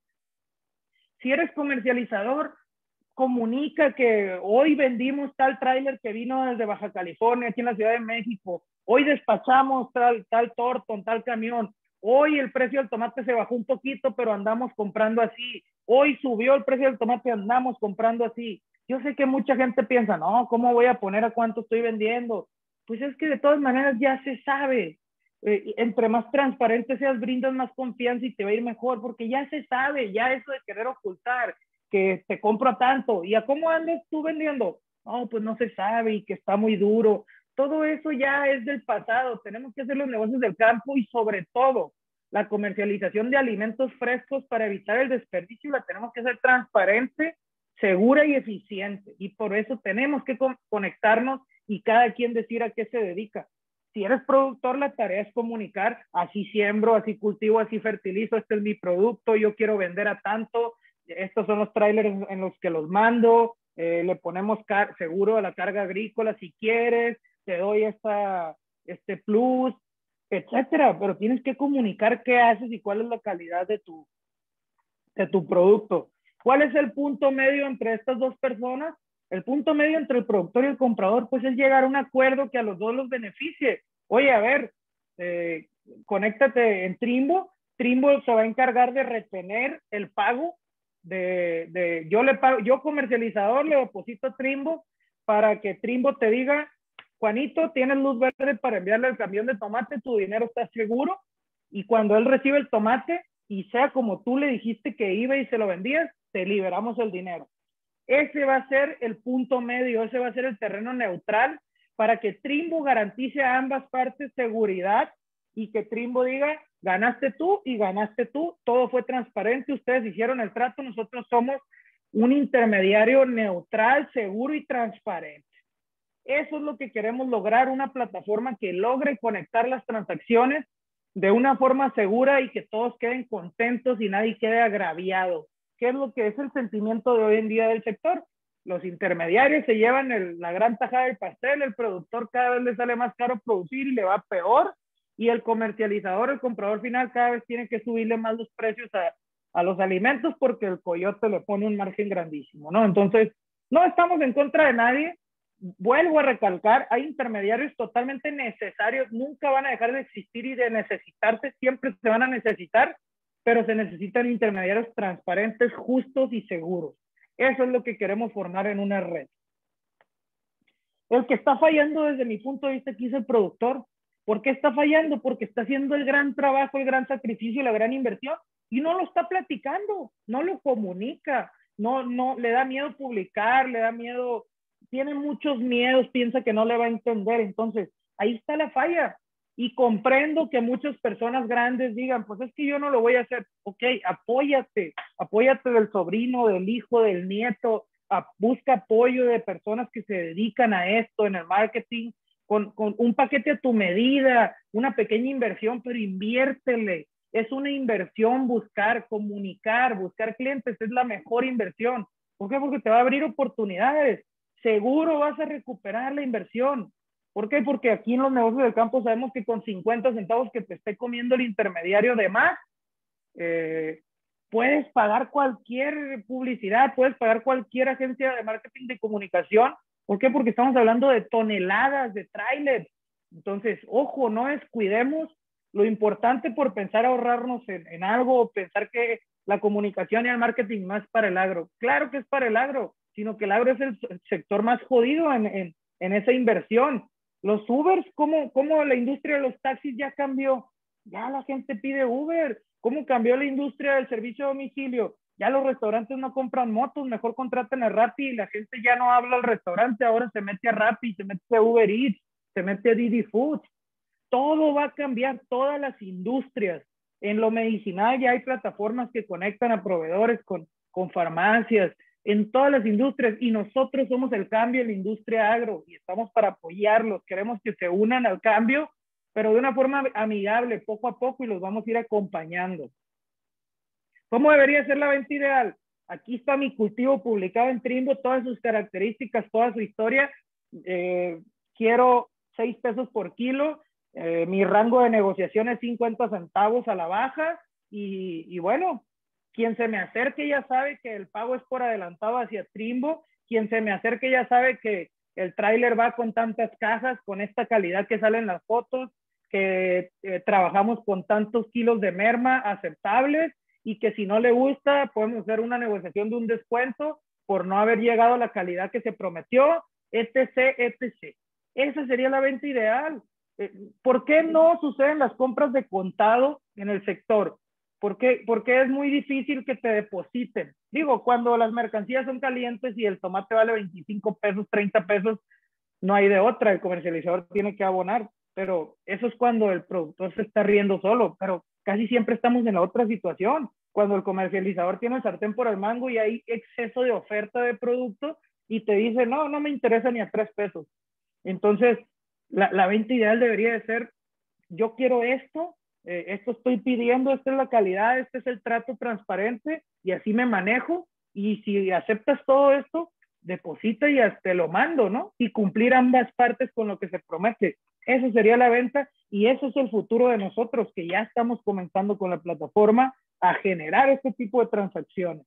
Si eres comercializador, comunica que hoy vendimos tal tráiler que vino desde Baja California, aquí en la Ciudad de México, hoy despachamos tal, tal tortón, tal camión, hoy el precio del tomate se bajó un poquito, pero andamos comprando así, hoy subió el precio del tomate, andamos comprando así. Yo sé que mucha gente piensa, no, ¿cómo voy a poner a cuánto estoy vendiendo? Pues es que de todas maneras ya se sabe. Eh, entre más transparente seas, brindas más confianza y te va a ir mejor, porque ya se sabe, ya eso de querer ocultar, que te compro a tanto, ¿y a cómo andas tú vendiendo? No, pues no se sabe y que está muy duro. Todo eso ya es del pasado, tenemos que hacer los negocios del campo y sobre todo la comercialización de alimentos frescos para evitar el desperdicio la tenemos que hacer transparente, segura y eficiente y por eso tenemos que con conectarnos y cada quien decir a qué se dedica. Si eres productor, la tarea es comunicar, así siembro, así cultivo, así fertilizo, este es mi producto, yo quiero vender a tanto, estos son los trailers en los que los mando, eh, le ponemos seguro a la carga agrícola si quieres, te doy esta, este plus, etcétera, pero tienes que comunicar qué haces y cuál es la calidad de tu, de tu producto. ¿Cuál es el punto medio entre estas dos personas? El punto medio entre el productor y el comprador, pues es llegar a un acuerdo que a los dos los beneficie. Oye, a ver, eh, conéctate en Trimbo. Trimbo se va a encargar de retener el pago de, de yo le pago, yo comercializador le deposito a Trimbo para que Trimbo te diga, Juanito, tienes luz verde para enviarle el camión de tomate, tu dinero está seguro. Y cuando él recibe el tomate y sea como tú le dijiste que iba y se lo vendías, te liberamos el dinero. Ese va a ser el punto medio, ese va a ser el terreno neutral para que Trimbo garantice a ambas partes seguridad y que Trimbo diga, ganaste tú y ganaste tú, todo fue transparente, ustedes hicieron el trato, nosotros somos un intermediario neutral, seguro y transparente. Eso es lo que queremos lograr, una plataforma que logre conectar las transacciones de una forma segura y que todos queden contentos y nadie quede agraviado. ¿Qué es lo que es el sentimiento de hoy en día del sector? Los intermediarios se llevan el, la gran tajada del pastel, el productor cada vez le sale más caro producir y le va peor, y el comercializador, el comprador final cada vez tiene que subirle más los precios a, a los alimentos porque el coyote le pone un margen grandísimo, ¿no? Entonces, no estamos en contra de nadie, vuelvo a recalcar, hay intermediarios totalmente necesarios, nunca van a dejar de existir y de necesitarse, siempre se van a necesitar, pero se necesitan intermediarios transparentes, justos y seguros. Eso es lo que queremos formar en una red. El que está fallando desde mi punto de vista aquí es el productor. ¿Por qué está fallando? Porque está haciendo el gran trabajo, el gran sacrificio, la gran inversión y no lo está platicando, no lo comunica, no, no, le da miedo publicar, le da miedo, tiene muchos miedos, piensa que no le va a entender. Entonces, ahí está la falla. Y comprendo que muchas personas grandes digan, pues es que yo no lo voy a hacer. Ok, apóyate, apóyate del sobrino, del hijo, del nieto, a, busca apoyo de personas que se dedican a esto en el marketing, con, con un paquete a tu medida, una pequeña inversión, pero inviértele. Es una inversión buscar, comunicar, buscar clientes, es la mejor inversión. ¿Por qué? Porque te va a abrir oportunidades. Seguro vas a recuperar la inversión. ¿Por qué? Porque aquí en los negocios del campo sabemos que con cincuenta centavos que te esté comiendo el intermediario de más, eh, puedes pagar cualquier publicidad, puedes pagar cualquier agencia de marketing de comunicación. ¿Por qué? Porque estamos hablando de toneladas de trailers. Entonces, ojo, no descuidemos lo importante por pensar ahorrarnos en, en algo, o pensar que la comunicación y el marketing no es para el agro. Claro que es para el agro, sino que el agro es el sector más jodido en, en, en esa inversión. Los Ubers, ¿cómo, ¿cómo la industria de los taxis ya cambió? Ya la gente pide Uber. ¿Cómo cambió la industria del servicio a domicilio? Ya los restaurantes no compran motos, mejor contratan a Rappi y la gente ya no habla al restaurante, ahora se mete a Rappi, se mete a Uber Eats, se mete a Didi Food. Todo va a cambiar, todas las industrias. En lo medicinal ya hay plataformas que conectan a proveedores con, con farmacias, en todas las industrias, y nosotros somos el cambio en la industria agro y estamos para apoyarlos. Queremos que se unan al cambio, pero de una forma amigable, poco a poco, y los vamos a ir acompañando. ¿Cómo debería ser la venta ideal? Aquí está mi cultivo publicado en Trimbo, todas sus características, toda su historia. Eh, quiero seis pesos por kilo. Eh, mi rango de negociación es cincuenta centavos a la baja. Y, y bueno, quien se me acerque ya sabe que el pago es por adelantado hacia Trimbo. Quien se me acerque ya sabe que el tráiler va con tantas cajas, con esta calidad que salen las fotos, que eh, trabajamos con tantos kilos de merma aceptables, y que si no le gusta podemos hacer una negociación de un descuento por no haber llegado a la calidad que se prometió, etc, etcétera. Esa sería la venta ideal. ¿Por qué no suceden las compras de contado en el sector? ¿Por qué? Porque es muy difícil que te depositen. Digo, cuando las mercancías son calientes y el tomate vale veinticinco pesos, treinta pesos, no hay de otra, el comercializador tiene que abonar, pero eso es cuando el productor se está riendo solo, pero casi siempre estamos en la otra situación, cuando el comercializador tiene el sartén por el mango y hay exceso de oferta de producto y te dice, no, no me interesa ni a tres pesos. Entonces, la, la venta ideal debería de ser, yo quiero esto, eh, esto estoy pidiendo, esta es la calidad, este es el trato transparente y así me manejo, y si aceptas todo esto, deposita y te lo mando, ¿no? Y cumplir ambas partes con lo que se promete. Eso sería la venta, y eso es el futuro de nosotros, que ya estamos comenzando con la plataforma a generar este tipo de transacciones.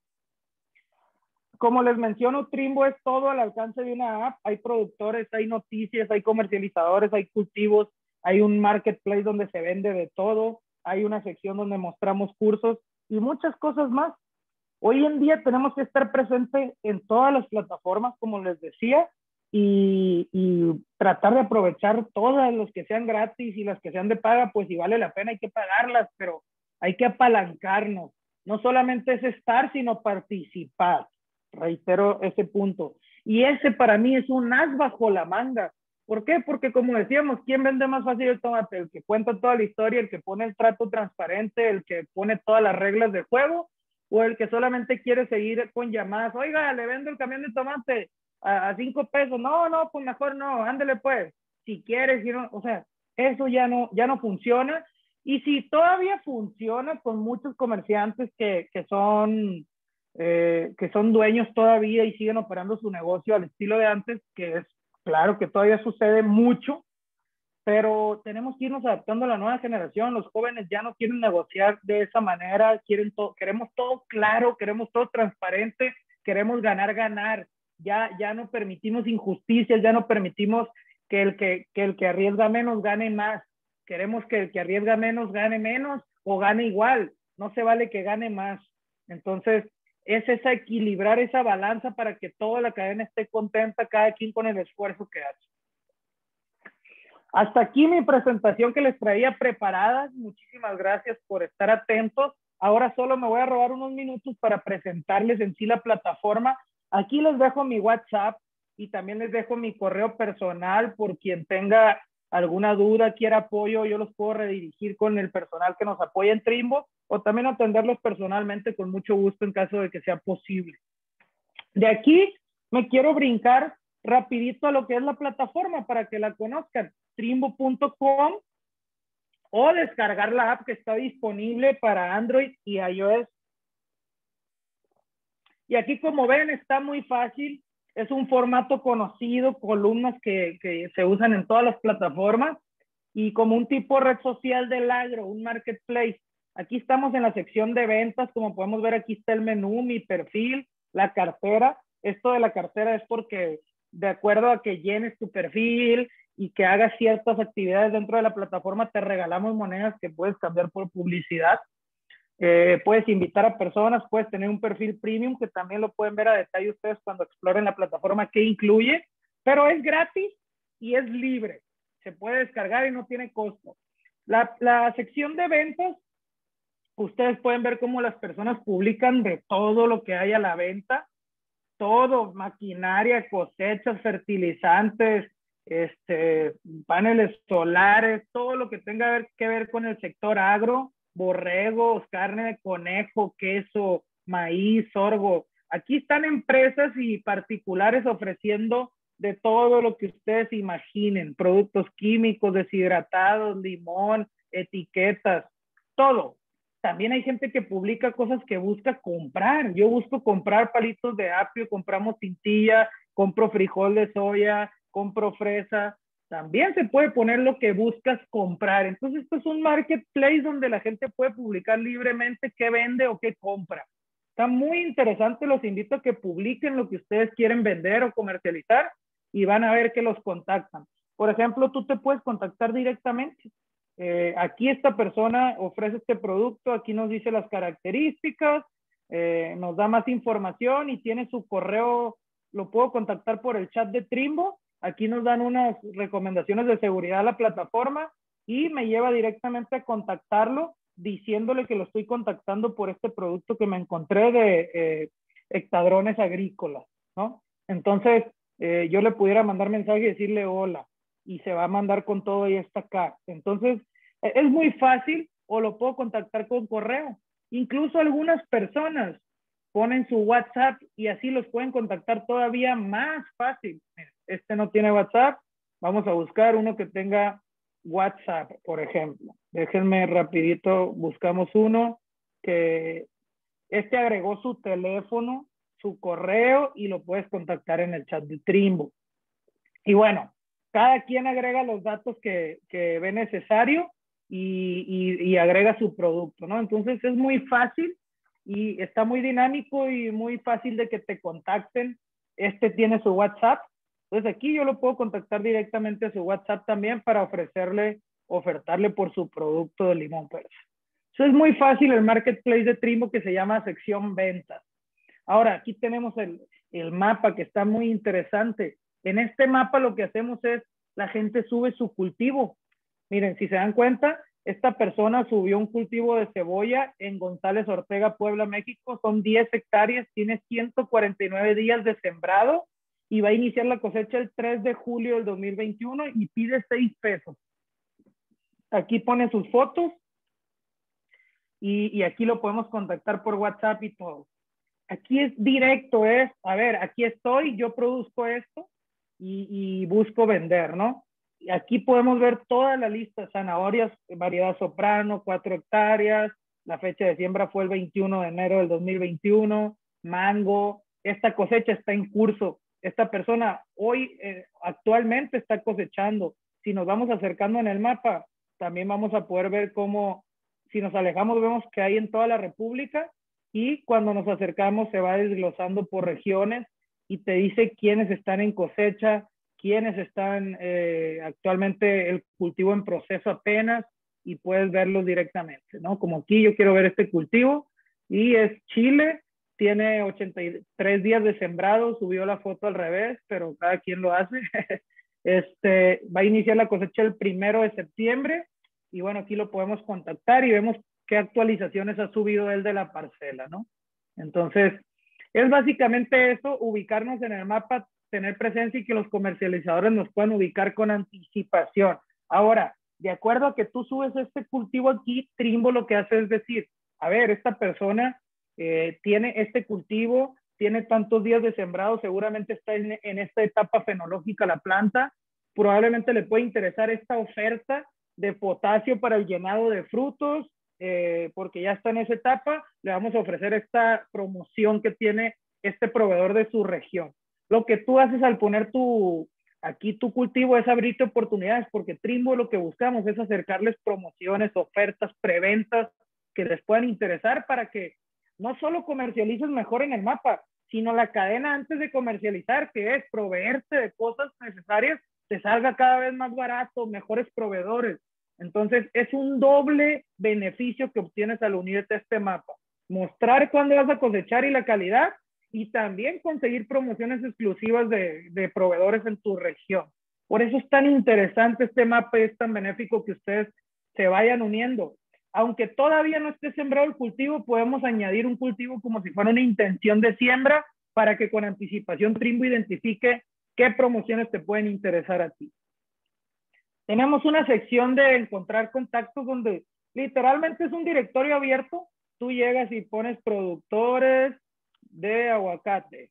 Como les menciono, Trimbo es todo al alcance de una app. Hay productores, hay noticias, hay comercializadores, hay cultivos, hay un marketplace donde se vende de todo, hay una sección donde mostramos cursos y muchas cosas más. Hoy en día tenemos que estar presentes en todas las plataformas, como les decía, y, y tratar de aprovechar todas, los que sean gratis y las que sean de paga, pues si vale la pena hay que pagarlas, pero hay que apalancarnos. No solamente es estar, sino participar. Reitero ese punto. Y ese para mí es un as bajo la manga. ¿Por qué? Porque como decíamos, ¿quién vende más fácil el tomate? El que cuenta toda la historia, el que pone el trato transparente, el que pone todas las reglas del juego, o el que solamente quiere seguir con llamadas. Oiga, le vendo el camión de tomate a, a cinco pesos. No, no, pues mejor no, ándele pues. Si quieres, si no, o sea, eso ya no, ya no funciona. Y si todavía funciona con muchos comerciantes que, que son... Eh, que son dueños todavía y siguen operando su negocio al estilo de antes, que es claro que todavía sucede mucho, pero tenemos que irnos adaptando a la nueva generación. Los jóvenes ya no quieren negociar de esa manera, quieren todo, queremos todo claro, queremos todo transparente, queremos ganar, ganar. Ya, ya no permitimos injusticias, ya no permitimos que el que, que el que arriesga menos gane más. Queremos que el que arriesga menos gane menos o gane igual. No se vale que gane más. Entonces, es esa equilibrar esa balanza para que toda la cadena esté contenta, cada quien con el esfuerzo que hace. Hasta aquí mi presentación que les traía preparada. Muchísimas gracias por estar atentos. Ahora solo me voy a robar unos minutos para presentarles en sí la plataforma. Aquí les dejo mi WhatsApp y también les dejo mi correo personal por quien tenga alguna duda, quiera apoyo, yo los puedo redirigir con el personal que nos apoya en Trimbo o también atenderlos personalmente con mucho gusto en caso de que sea posible. De aquí me quiero brincar rapidito a lo que es la plataforma para que la conozcan, trimbo punto com, o descargar la app que está disponible para Android y iOS. Y aquí, como ven, está muy fácil. Es un formato conocido, columnas que, que se usan en todas las plataformas y como un tipo red social del agro, un marketplace. Aquí estamos en la sección de ventas. Como podemos ver, aquí está el menú, mi perfil, la cartera. Esto de la cartera es porque de acuerdo a que llenes tu perfil y que hagas ciertas actividades dentro de la plataforma, te regalamos monedas que puedes cambiar por publicidad. Eh, puedes invitar a personas, puedes tener un perfil premium que también lo pueden ver a detalle ustedes cuando exploren la plataforma que incluye, pero es gratis y es libre. Se puede descargar y no tiene costo. La, la sección de ventas, ustedes pueden ver cómo las personas publican de todo lo que hay a la venta, todo, maquinaria, cosechas, fertilizantes, este, paneles solares, todo lo que tenga que ver con el sector agro, borregos, carne de conejo, queso, maíz, sorgo. Aquí están empresas y particulares ofreciendo de todo lo que ustedes imaginen, productos químicos, deshidratados, limón, etiquetas, todo. También hay gente que publica cosas que busca comprar. Yo busco comprar palitos de apio, compramos cintilla, compro frijol de soya, compro fresa. También se puede poner lo que buscas comprar. Entonces, esto es un marketplace donde la gente puede publicar libremente qué vende o qué compra. Está muy interesante. Los invito a que publiquen lo que ustedes quieren vender o comercializar y van a ver que los contactan. Por ejemplo, tú te puedes contactar directamente. Eh, aquí esta persona ofrece este producto, aquí nos dice las características, eh, nos da más información y tiene su correo, lo puedo contactar por el chat de Trimbo. Aquí nos dan unas recomendaciones de seguridad a la plataforma y me lleva directamente a contactarlo diciéndole que lo estoy contactando por este producto que me encontré de eh, hectadrones agrícolas, ¿no? Entonces, eh, yo le pudiera mandar mensaje y decirle hola, y se va a mandar con todo y está acá. Entonces, es muy fácil o lo puedo contactar con correo. Incluso algunas personas ponen su WhatsApp y así los pueden contactar todavía más fácil. Este no tiene WhatsApp, vamos a buscar uno que tenga WhatsApp, por ejemplo. Déjenme rapidito, buscamos uno que este agregó su teléfono, su correo y lo puedes contactar en el chat de Trimbo. Y bueno, cada quien agrega los datos que, que ve necesario y, y, y agrega su producto, ¿no? Entonces es muy fácil y está muy dinámico y muy fácil de que te contacten. Este tiene su WhatsApp. Entonces aquí yo lo puedo contactar directamente a su WhatsApp también para ofrecerle, ofertarle por su producto de limón persa. Eso es muy fácil el marketplace de Trimbo que se llama sección ventas. Ahora, aquí tenemos el, el mapa que está muy interesante. En este mapa lo que hacemos es, la gente sube su cultivo. Miren, si se dan cuenta, esta persona subió un cultivo de cebolla en González Ortega, Puebla, México. Son diez hectáreas, tiene ciento cuarenta y nueve días de sembrado y va a iniciar la cosecha el tres de julio del dos mil veintiuno y pide seis pesos. Aquí pone sus fotos y, y aquí lo podemos contactar por WhatsApp y todo. Aquí es directo, es, a ver, aquí estoy, yo produzco esto y, y busco vender, ¿no? Y aquí podemos ver toda la lista, zanahorias, variedad soprano, cuatro hectáreas, la fecha de siembra fue el veintiuno de enero del dos mil veintiuno, mango, esta cosecha está en curso, esta persona hoy eh, actualmente está cosechando. Si nos vamos acercando en el mapa, también vamos a poder ver cómo, si nos alejamos, vemos que hay en toda la República. Y cuando nos acercamos se va desglosando por regiones y te dice quiénes están en cosecha, quiénes están eh, actualmente el cultivo en proceso apenas, y puedes verlos directamente, ¿no? Como aquí yo quiero ver este cultivo y es Chile, tiene ochenta y tres días de sembrado, subió la foto al revés, pero cada quien lo hace. Este, va a iniciar la cosecha el primero de septiembre y bueno, aquí lo podemos contactar y vemos qué actualizaciones ha subido él de la parcela, ¿no? Entonces, es básicamente eso, ubicarnos en el mapa, tener presencia y que los comercializadores nos puedan ubicar con anticipación. Ahora, de acuerdo a que tú subes este cultivo aquí, Trimbo lo que hace es decir, a ver, esta persona eh, tiene este cultivo, tiene tantos días de sembrado, seguramente está en, en esta etapa fenológica la planta, probablemente le puede interesar esta oferta de potasio para el llenado de frutos, eh, porque ya está en esa etapa, le vamos a ofrecer esta promoción que tiene este proveedor de su región. Lo que tú haces al poner tu, aquí tu cultivo es abrirte oportunidades, porque Trimbo lo que buscamos es acercarles promociones, ofertas, preventas que les puedan interesar para que no solo comercialices mejor en el mapa, sino la cadena antes de comercializar, que es proveerte de cosas necesarias, te salga cada vez más barato, mejores proveedores. Entonces, es un doble beneficio que obtienes al unirte a este mapa. Mostrar cuándo vas a cosechar y la calidad, y también conseguir promociones exclusivas de, de proveedores en tu región. Por eso es tan interesante este mapa y es tan benéfico que ustedes se vayan uniendo. Aunque todavía no esté sembrado el cultivo, podemos añadir un cultivo como si fuera una intención de siembra para que con anticipación Trimbo identifique qué promociones te pueden interesar a ti. Tenemos una sección de encontrar contactos donde literalmente es un directorio abierto. Tú llegas y pones productores de aguacate.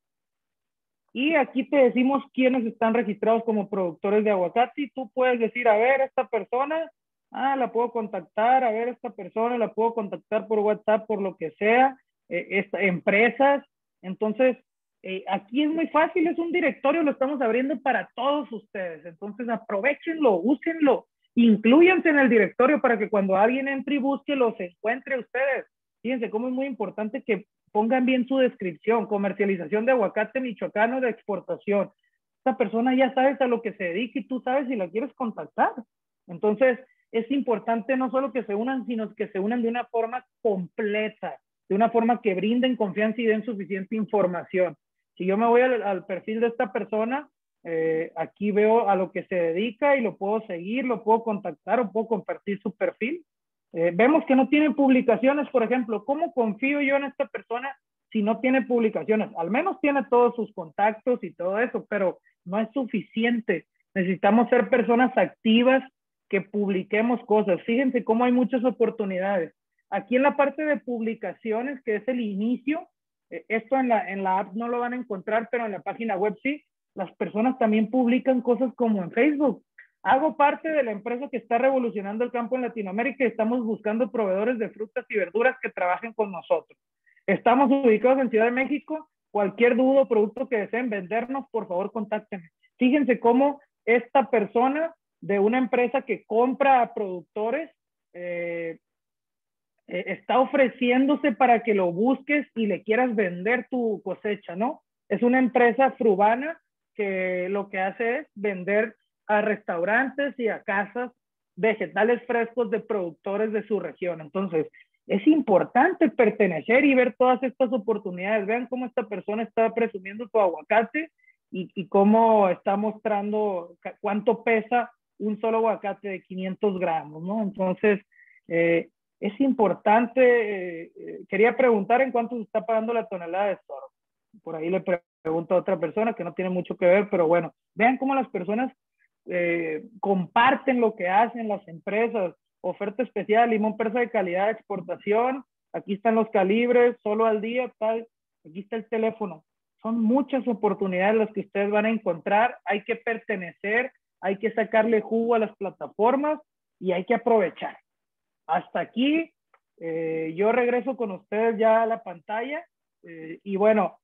Y aquí te decimos quiénes están registrados como productores de aguacate y tú puedes decir, a ver, esta persona, ah, la puedo contactar, a ver, esta persona la puedo contactar por WhatsApp, por lo que sea, eh, esta, empresas. Entonces, eh, aquí es muy fácil, es un directorio, lo estamos abriendo para todos ustedes. Entonces, aprovechenlo, úsenlo, incluyanse en el directorio para que cuando alguien entre y busque, los encuentre ustedes. Fíjense cómo es muy importante que pongan bien su descripción, comercialización de aguacate michoacano de exportación. Esta persona ya sabes a lo que se dedica y tú sabes si la quieres contactar. Entonces, es importante no solo que se unan, sino que se unan de una forma completa, de una forma que brinden confianza y den suficiente información. Si yo me voy al, al perfil de esta persona, eh, aquí veo a lo que se dedica y lo puedo seguir, lo puedo contactar o puedo compartir su perfil. Eh, vemos que no tiene publicaciones, por ejemplo. ¿Cómo confío yo en esta persona si no tiene publicaciones? Al menos tiene todos sus contactos y todo eso, pero no es suficiente. Necesitamos ser personas activas que publiquemos cosas. Fíjense cómo hay muchas oportunidades. Aquí en la parte de publicaciones, que es el inicio, eh, esto en la, en la app no lo van a encontrar, pero en la página web sí, las personas también publican cosas como en Facebook. Hago parte de la empresa que está revolucionando el campo en Latinoamérica y estamos buscando proveedores de frutas y verduras que trabajen con nosotros. Estamos ubicados en Ciudad de México. Cualquier duda o producto que deseen vendernos, por favor, contáctenme. Fíjense cómo esta persona de una empresa que compra a productores eh, eh, está ofreciéndose para que lo busques y le quieras vender tu cosecha, ¿no? Es una empresa frubana que lo que hace es vender a restaurantes y a casas vegetales frescos de productores de su región. Entonces, es importante pertenecer y ver todas estas oportunidades. Vean cómo esta persona está presumiendo su aguacate y, y cómo está mostrando cuánto pesa un solo aguacate de quinientos gramos, ¿no? Entonces, eh, es importante, eh, quería preguntar en cuánto se está pagando la tonelada de sorgo. Por ahí le pregunto a otra persona que no tiene mucho que ver, pero bueno, vean cómo las personas eh, comparten lo que hacen las empresas. Oferta especial, limón persa de calidad de exportación, aquí están los calibres, solo al día, tal, aquí está el teléfono. Son muchas oportunidades las que ustedes van a encontrar, hay que pertenecer, hay que sacarle jugo a las plataformas y hay que aprovechar. Hasta aquí, eh, yo regreso con ustedes ya a la pantalla eh, y bueno,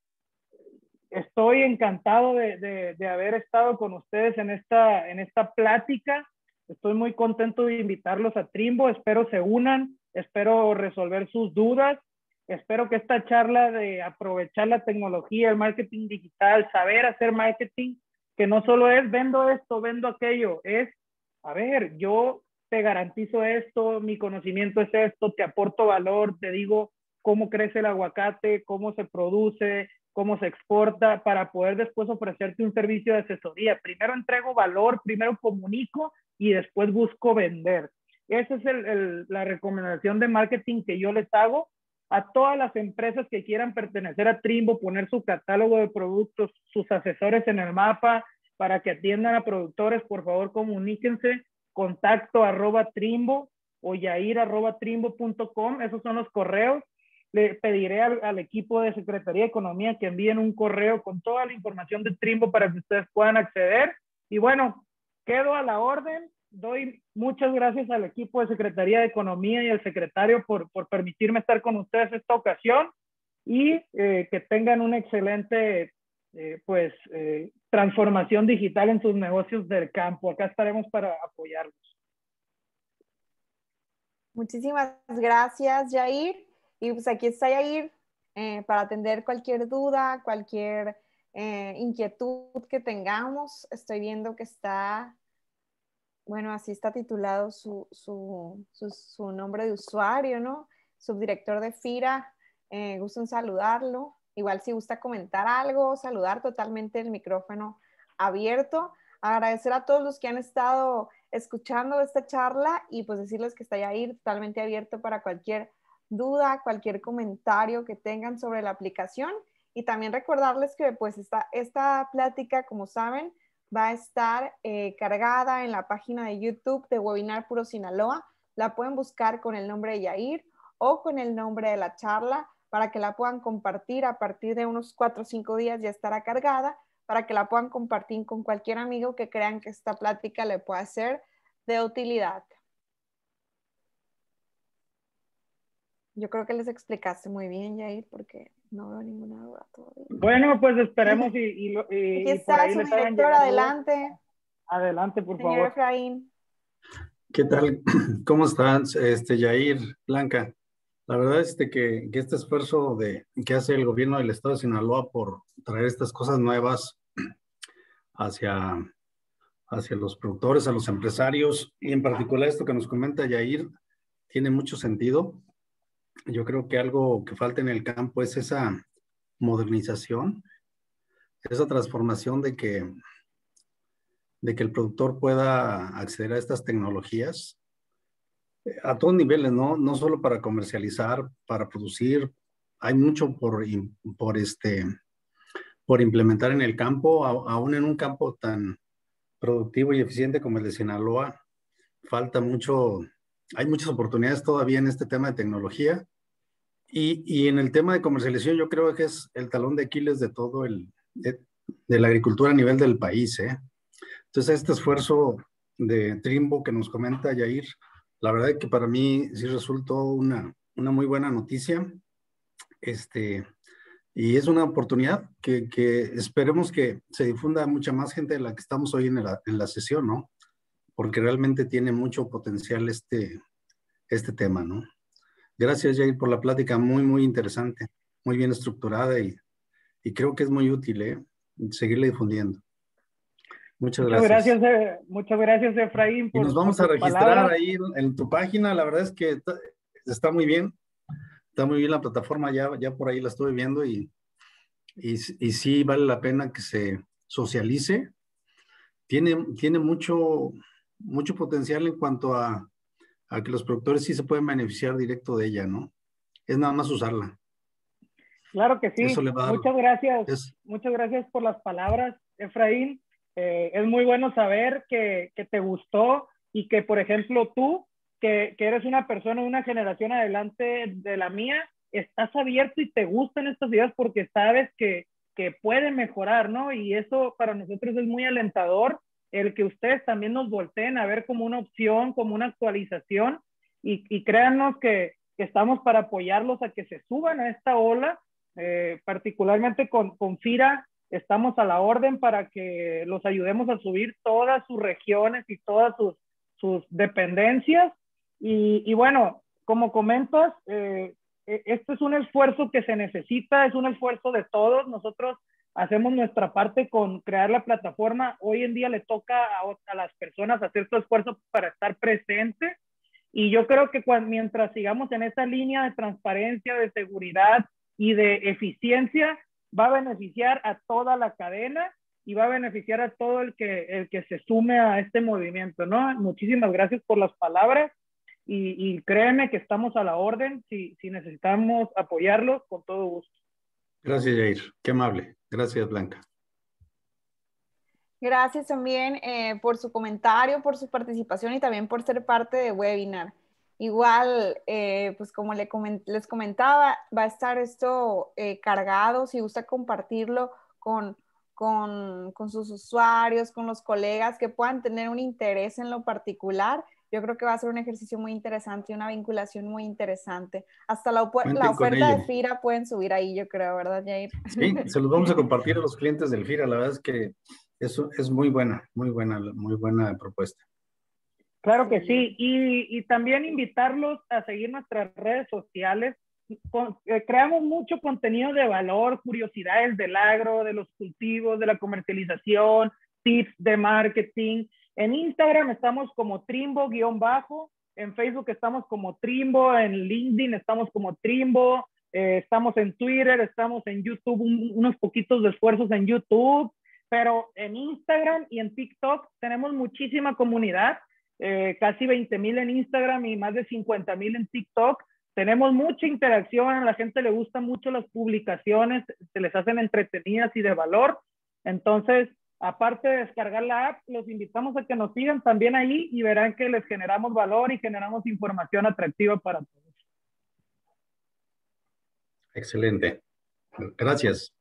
estoy encantado de, de, de haber estado con ustedes en esta, en esta plática. Estoy muy contento de invitarlos a Trimbo. Espero se unan, espero resolver sus dudas. Espero que esta charla de aprovechar la tecnología, el marketing digital, saber hacer marketing, que no solo es vendo esto, vendo aquello, es, a ver, yo te garantizo esto, mi conocimiento es esto, te aporto valor, te digo cómo crece el aguacate, cómo se produce, cómo se exporta, para poder después ofrecerte un servicio de asesoría. Primero entrego valor, primero comunico y después busco vender. Esa es el, el, la recomendación de marketing que yo les hago a todas las empresas que quieran pertenecer a Trimbo, poner su catálogo de productos, sus asesores en el mapa para que atiendan a productores. Por favor, comuníquense, contacto arroba Trimbo o yair arroba trimbo punto com, esos son los correos. Le pediré al, al equipo de Secretaría de Economía que envíen un correo con toda la información de Trimbo para que ustedes puedan acceder. Y bueno, quedo a la orden. Doy muchas gracias al equipo de Secretaría de Economía y al secretario por, por permitirme estar con ustedes esta ocasión y eh, que tengan una excelente eh, pues, eh, transformación digital en sus negocios del campo. Acá estaremos para apoyarlos. Muchísimas gracias, Yair. Y pues aquí está Yair eh, para atender cualquier duda, cualquier eh, inquietud que tengamos. Estoy viendo que está... Bueno, así está titulado su, su, su, su nombre de usuario, ¿no? Subdirector de FIRA, eh, gusto en saludarlo. Igual si gusta comentar algo, saludar, totalmente el micrófono abierto. Agradecer a todos los que han estado escuchando esta charla y pues decirles que está Yair totalmente abierto para cualquier duda, cualquier comentario que tengan sobre la aplicación. Y también recordarles que pues esta, esta plática, como saben, va a estar eh, cargada en la página de YouTube de Webinar Puro Sinaloa. La pueden buscar con el nombre de Yair o con el nombre de la charla para que la puedan compartir. A partir de unos cuatro o cinco días ya estará cargada para que la puedan compartir con cualquier amigo que crean que esta plática le pueda ser de utilidad. Yo creo que les explicaste muy bien, Yair, porque no veo ninguna duda todavía. Bueno, pues esperemos y, y, y, Aquí y por está ahí su les hagan director, llegar adelante. dudas. Adelante, por Señor favor. Efraín. ¿Qué tal? ¿Cómo están, este, Yair, Blanca? La verdad es que, que este esfuerzo de, que hace el gobierno del estado de Sinaloa por traer estas cosas nuevas hacia, hacia los productores, a los empresarios, y en particular esto que nos comenta Yair, tiene mucho sentido. Yo creo que algo que falta en el campo es esa modernización, esa transformación de que, de que el productor pueda acceder a estas tecnologías a todos niveles, ¿no? No solo para comercializar, para producir. Hay mucho por, por, este, por implementar en el campo, a, aún en un campo tan productivo y eficiente como el de Sinaloa. Falta mucho, hay muchas oportunidades todavía en este tema de tecnología. Y, y en el tema de comercialización yo creo que es el talón de Aquiles de todo el, de, de la agricultura a nivel del país, ¿eh? Entonces este esfuerzo de Trimbo que nos comenta Yair, la verdad es que para mí sí resultó una, una muy buena noticia. Este, y es una oportunidad que, que esperemos que se difunda a mucha más gente de la que estamos hoy en la, en la sesión, ¿no? Porque realmente tiene mucho potencial este, este tema, ¿no? Gracias, Jair, por la plática, muy, muy interesante, muy bien estructurada y, y creo que es muy útil, ¿eh? Seguirle difundiendo. Muchas, muchas gracias. gracias. Eh, muchas gracias, Efraín, por, y nos vamos por a registrar palabras. ahí en, en tu página. La verdad es que está, está muy bien. Está muy bien la plataforma. Ya, ya por ahí la estuve viendo y, y, y sí vale la pena que se socialice. Tiene, tiene mucho, mucho potencial en cuanto a, a que los productores sí se pueden beneficiar directo de ella, ¿no? Es nada más usarla. Claro que sí. Eso le va a dar, muchas gracias. es, Muchas gracias por las palabras, Efraín. Eh, es muy bueno saber que, que te gustó y que, por ejemplo, tú, que, que eres una persona de una generación adelante de la mía, estás abierto y te gustan estas ideas porque sabes que, que pueden mejorar, ¿no? Y eso para nosotros es muy alentador, el que ustedes también nos volteen a ver como una opción, como una actualización y, y créannos que, que estamos para apoyarlos a que se suban a esta ola. Eh, particularmente con, con FIRA, estamos a la orden para que los ayudemos a subir todas sus regiones y todas sus, sus dependencias. Y, y bueno, como comentas, eh, esto es un esfuerzo que se necesita, es un esfuerzo de todos. Nosotros hacemos nuestra parte con crear la plataforma. Hoy en día le toca a, a las personas hacer su esfuerzo para estar presentes. Y yo creo que cuando, mientras sigamos en esa línea de transparencia, de seguridad y de eficiencia, va a beneficiar a toda la cadena y va a beneficiar a todo el que, el que se sume a este movimiento, ¿no? Muchísimas gracias por las palabras y, y créeme que estamos a la orden. Si, si necesitamos apoyarlos, con todo gusto. Gracias, Jair. Qué amable. Gracias, Blanca. Gracias también eh, por su comentario, por su participación y también por ser parte de webinar. Igual, eh, pues como le coment les comentaba, va a estar esto eh, cargado, si gusta compartirlo con, con, con sus usuarios, con los colegas que puedan tener un interés en lo particular. Yo creo que va a ser un ejercicio muy interesante y una vinculación muy interesante. Hasta la, la oferta de FIRA pueden subir ahí, yo creo, ¿verdad, Jair? Sí, se los vamos a compartir a los clientes del FIRA. La verdad es que eso es muy buena, muy buena, muy buena propuesta. Claro que sí, y, y también invitarlos a seguir nuestras redes sociales. Con, eh, creamos mucho contenido de valor, curiosidades del agro, de los cultivos, de la comercialización, tips de marketing. En Instagram estamos como Trimbo-bajo, en Facebook estamos como Trimbo, en LinkedIn estamos como Trimbo, eh, estamos en Twitter, estamos en YouTube, un, unos poquitos de esfuerzos en YouTube, pero en Instagram y en TikTok tenemos muchísima comunidad. Eh, casi veinte mil en Instagram y más de cincuenta mil en TikTok. Tenemos mucha interacción, a la gente le gustan mucho las publicaciones, se les hacen entretenidas y de valor. Entonces, aparte de descargar la app, los invitamos a que nos sigan también ahí y verán que les generamos valor y generamos información atractiva para todos. Excelente. Gracias.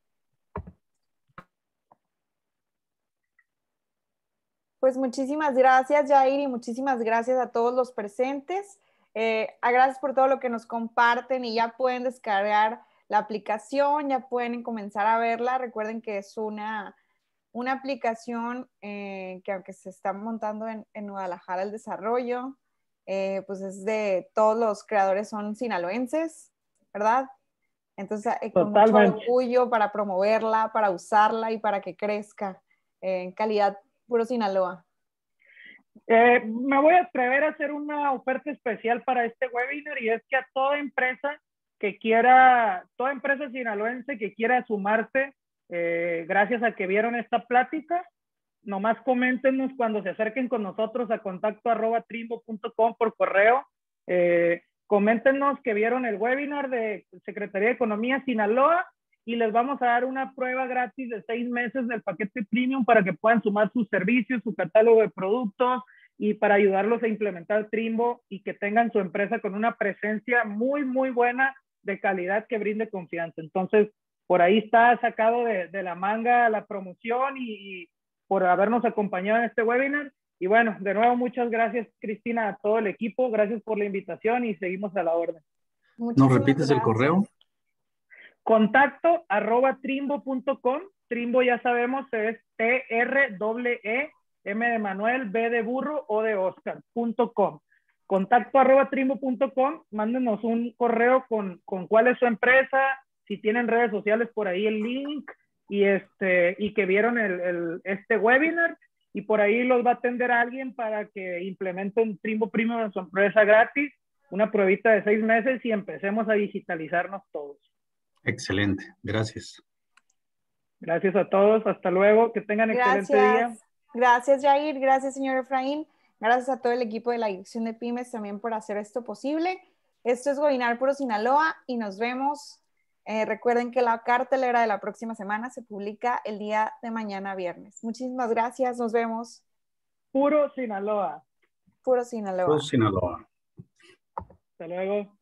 Pues muchísimas gracias, Jair, y muchísimas gracias a todos los presentes. Eh, gracias por todo lo que nos comparten y ya pueden descargar la aplicación, ya pueden comenzar a verla. Recuerden que es una, una aplicación eh, que aunque se está montando en, en Guadalajara el desarrollo, eh, pues es de todos los creadores son sinaloenses, ¿verdad? Entonces, eh, con mucho orgullo para promoverla, para usarla y para que crezca eh, en calidad puro Sinaloa. Eh, me voy a atrever a hacer una oferta especial para este webinar y es que a toda empresa que quiera, toda empresa sinaloense que quiera sumarse, eh, gracias a que vieron esta plática, nomás coméntenos cuando se acerquen con nosotros a contacto arroba trimbo punto com por correo. Eh, coméntenos que vieron el webinar de Secretaría de Economía Sinaloa y les vamos a dar una prueba gratis de seis meses del paquete premium para que puedan sumar sus servicios, su catálogo de productos y para ayudarlos a implementar Trimbo y que tengan su empresa con una presencia muy, muy buena de calidad que brinde confianza. Entonces, por ahí está sacado de, de la manga la promoción y, y por habernos acompañado en este webinar. Y bueno, de nuevo, muchas gracias, Cristina, a todo el equipo. Gracias por la invitación y seguimos a la orden. ¿Nos repites gracias. El correo? Contacto arroba trimbo punto com. Trimbo ya sabemos es T R E E M de Manuel, B de burro, O de Oscar, punto com. Contacto arroba trimbo punto com. Mándenos un correo con, con cuál es su empresa, si tienen redes sociales por ahí el link y, este, y que vieron el, el, este webinar y por ahí los va a atender a alguien para que implementen Trimbo Premium en su empresa gratis, una pruebita de seis meses y empecemos a digitalizarnos todos. Excelente, gracias. Gracias a todos, hasta luego, que tengan gracias. excelente día. Gracias, Jair, gracias, señor Efraín, gracias a todo el equipo de la Dirección de Pymes también por hacer esto posible. Esto es Webinar Puro Sinaloa y nos vemos. Eh, recuerden que la cartelera de la próxima semana se publica el día de mañana viernes. Muchísimas gracias, nos vemos. Puro Sinaloa. Puro Sinaloa. Puro Sinaloa. Hasta luego.